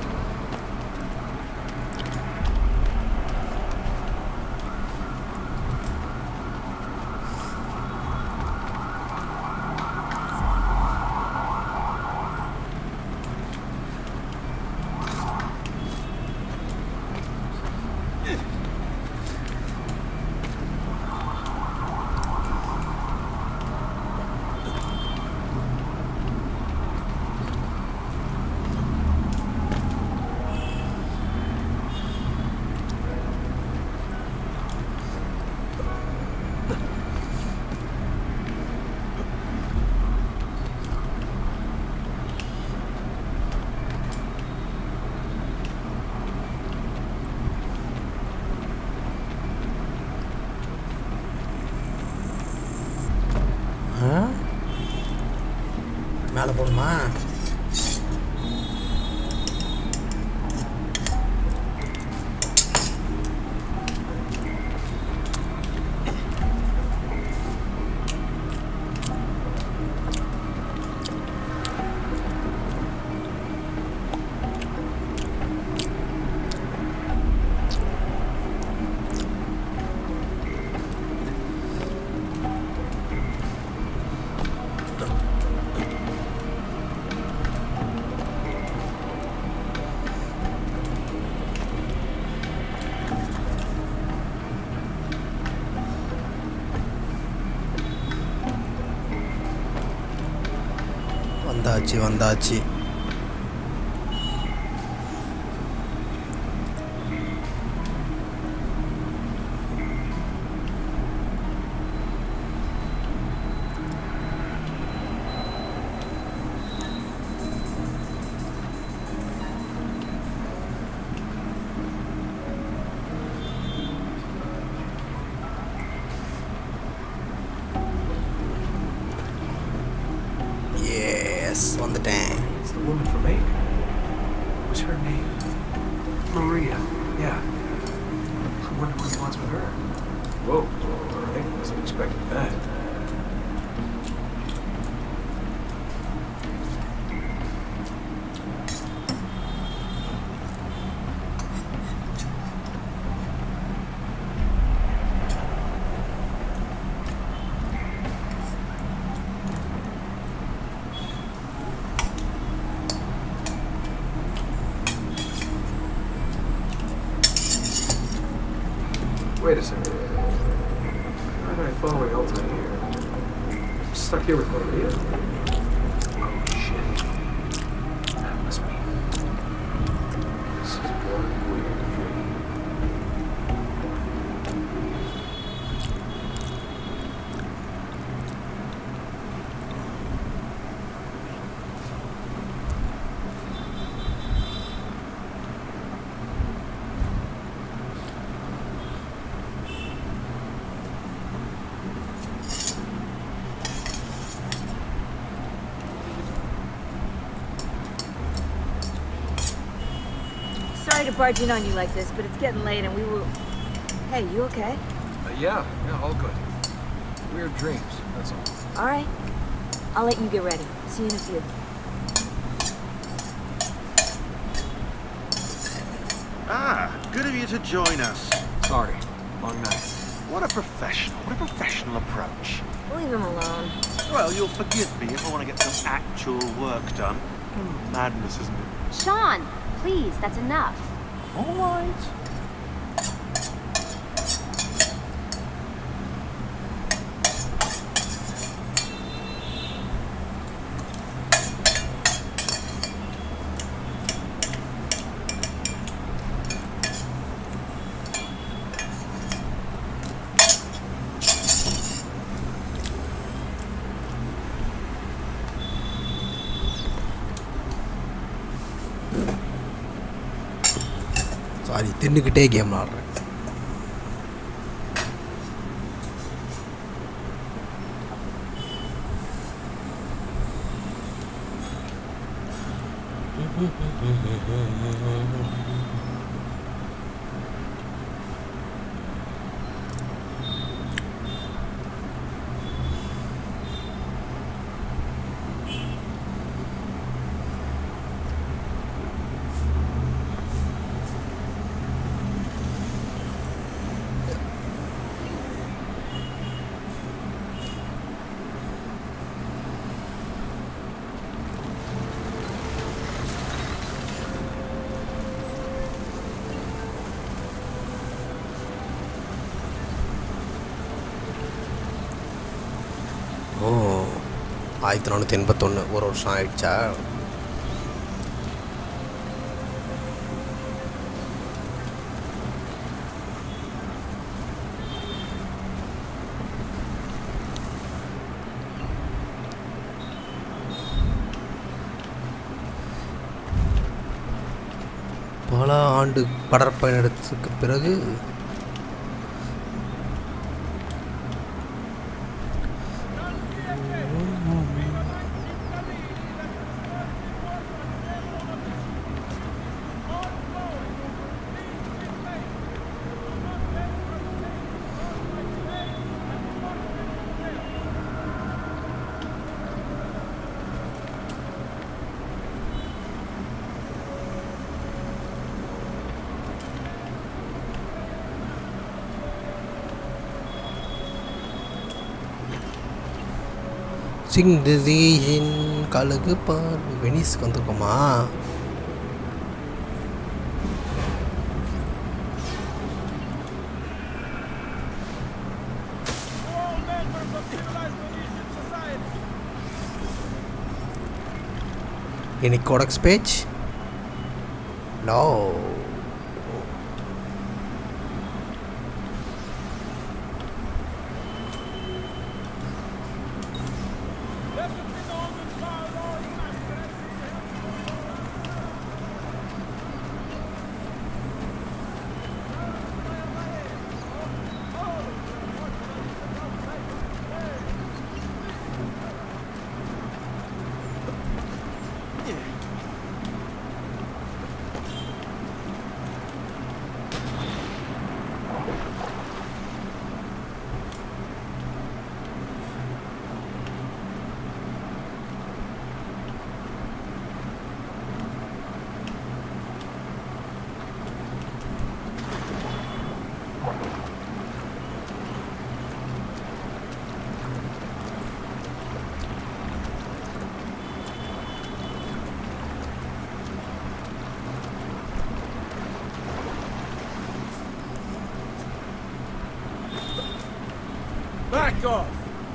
மேலே போடுமா? வந்தாச்சு. வந்துட்டேன். It's the woman from Acre. What's her name? Maria. Yeah. I wonder what he wants with her. Whoa. All right. Wasn't expecting that. Wait a second. Why am I following Alta here? I'm stuck here with Maria. Oh shit. That must be. This is one weird dream. Sorry to barge in on you like this, but it's getting late and we will... Hey, you okay? Yeah, all good. Weird dreams, that's all. All right. I'll let you get ready. See you in a few. Ah, good of you to join us. Sorry, long night. What a professional approach. Leave him alone. Well, you'll forgive me if I want to get some actual work done. Madness, isn't it? Sean, please, that's enough. All right. Sorry, தின்னுக்கிட்டே game விளாட்றேன். ஓ 1481 ஒரு வருஷம் ஆயிடுச்சா? பல ஆண்டு படற்பயணத்துக்கு பிறகு சிங்கதியின் கழுகு பார் வெனிஸ்க்கு வந்திருக்கோமா? Any codex page? No. Back off.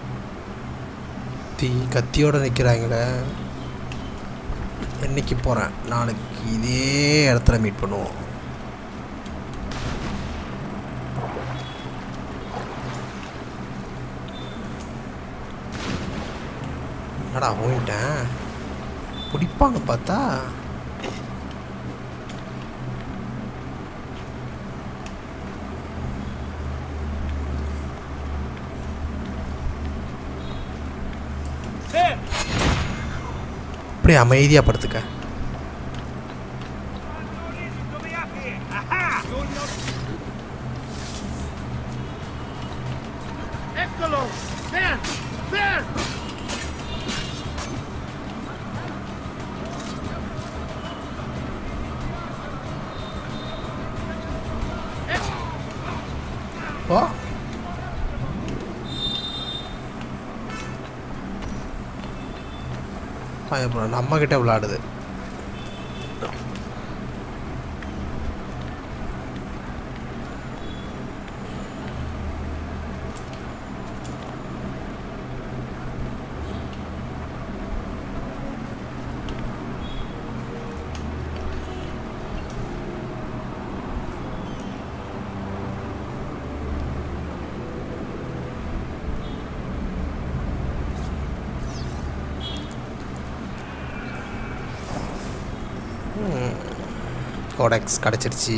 தீ கத்தியோட நிற்கிறாங்களே. என்னைக்கு போகிறேன், நாளைக்கு இதே இடத்துல மீட் பண்ணுவோம். என்னடா போயிட்டேன், பிடிப்பாங்க பார்த்தா. அப்படியே அமைதியாக படுத்துக்க. ஓ நம்ம கிட்ட விளையாடுது. கோடெக்ஸ் கிடச்சிருச்சு.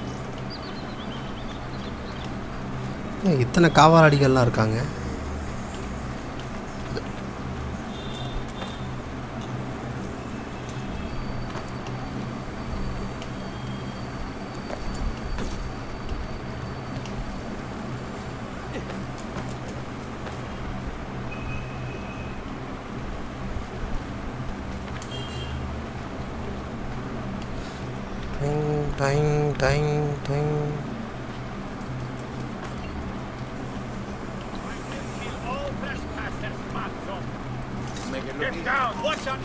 இத்தனை காவலாளிகள்லாம் இருக்காங்க. Get down! Watch out!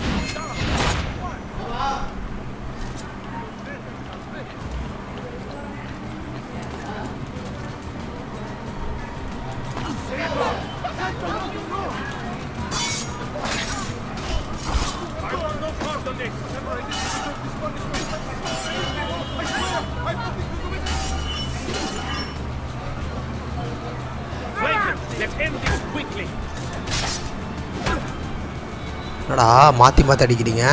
I want no part of this! Flank! Let's end this quickly! என்னடா மாற்றி மாற்றி அடிக்கிறீங்க?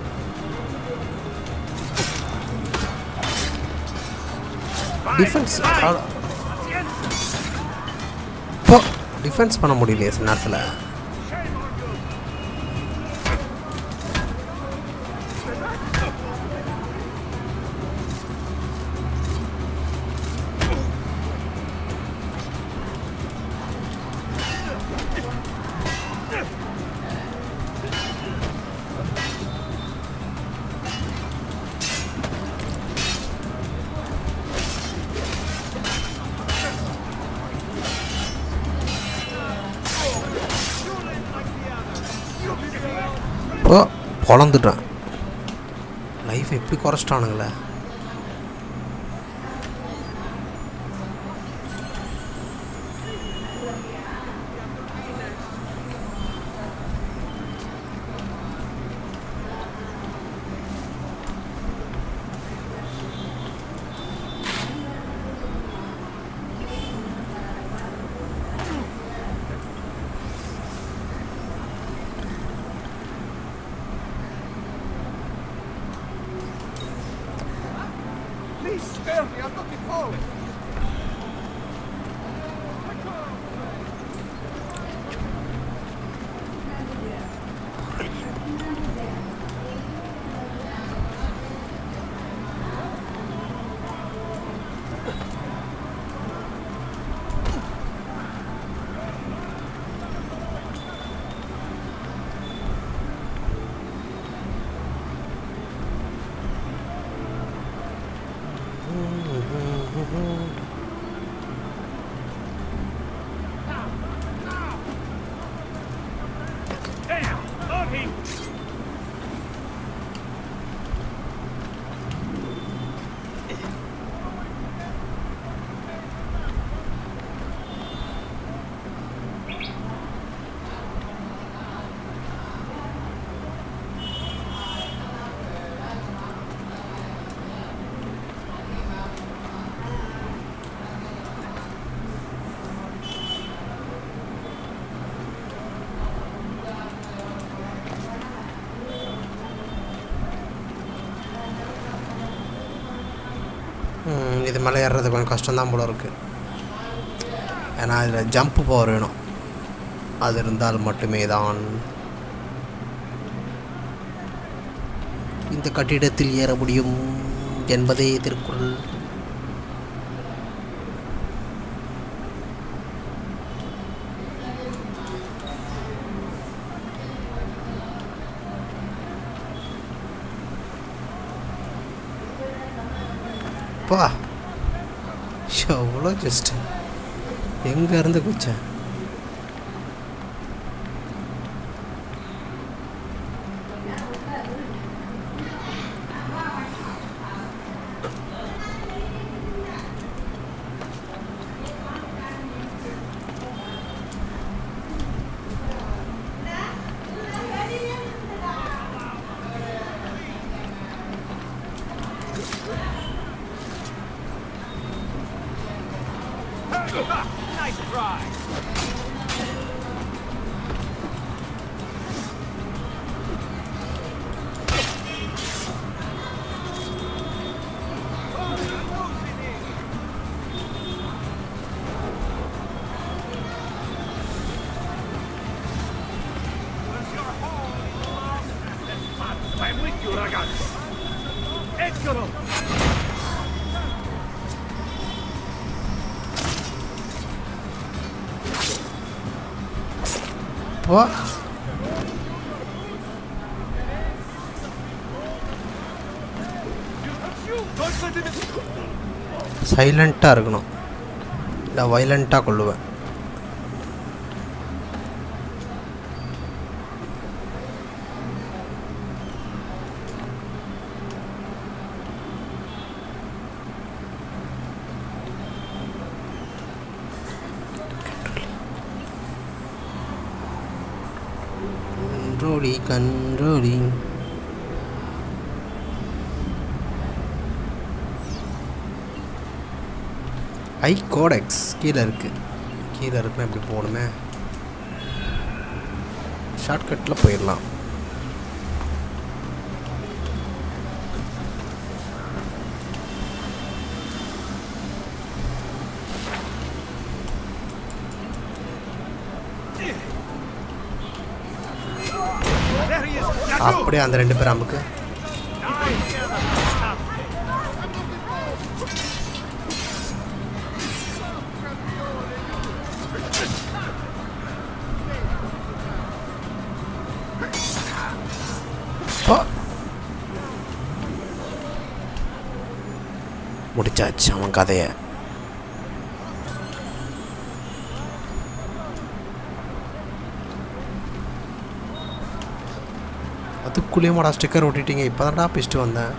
டிஃபென்ஸ் இப்போ டிஃபென்ஸ் பண்ண முடியலையே சில நேரத்தில். பொழந்துட்டேன். லைஃப் எப்படி குறைச்சிட்டானுங்களே. Please spare me, I'm not falling. இது மேலே ஏறுறது கொஞ்சம் கஷ்டம்தான் போல இருக்குது. ஏன்னா இதில் ஜம்ப்பு பவர் வேணும். அது இருந்தால் மட்டுமே தான் இந்த கட்டிடத்தில் ஏற முடியும் என்பதே திருக்குறள். பா எவ்வளோ ஜஸ்ட் எங்கேருந்து குச்சேன். Nice try. I'm with you, ragazzi. Eccolo. What? You சைலண்ட்டாக இருக்கணும், இல்லை வைலண்ட்டாக கொள்ளுவேன். கண்ட்ரோலி ஐ கோடெக்ஸ் கீழே இருக்குது. கீழே இருக்குன்னா இப்படி போகணுமே, ஷார்ட்கட்டில் போயிடலாம். அப்படியே அந்த 2 பேர் நமக்கு முடிச்சாச்சு அவன் கதையை. அதுக்குள்ளேயே மாடா ஸ்டிக்கர் ஒட்டிட்டீங்க. இப்போ தான்டா பிஸ்ட்டு வந்தேன்.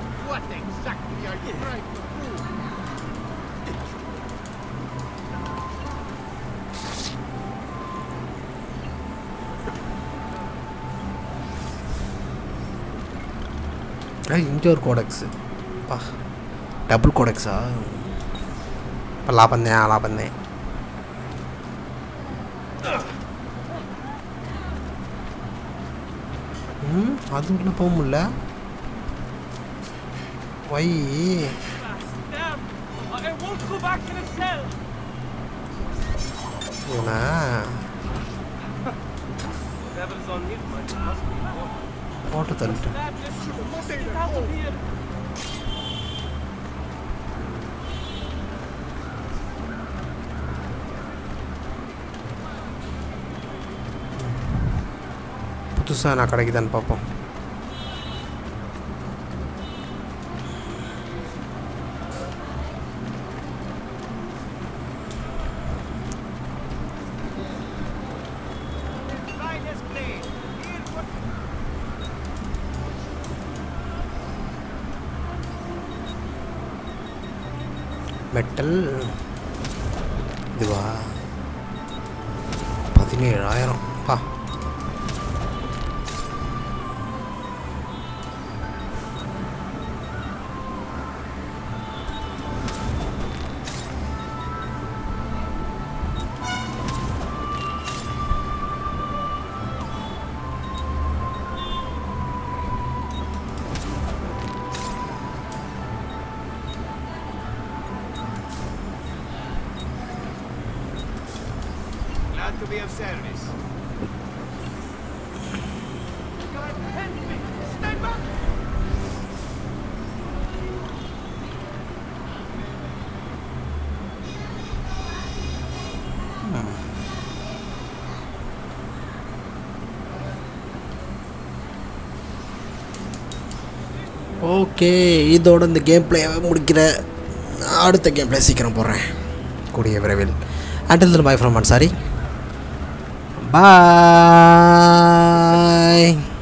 இங்கே ஒரு கோடெக்ஸு பா, டபுள் கோடெக்ஸா? இப்போ லாபந்தேன் லாபந்தேன். அது உள்ள போக முடியல. வை போட்டு தள்ளிட்டு புதுசாக நான் கிடைக்குதான்னு பார்ப்போம். மெட்டல் இதுவா 17,000 பா. To be of service. God help me! Stand back! Okay, இதோட இந்த கேம் பிளேவை முடிக்கிறேன். அடுத்த கேம் பிளே சீக்கிரம் போடுறேன் கூடிய விரைவில். Until then, bye from Ansari. Bye.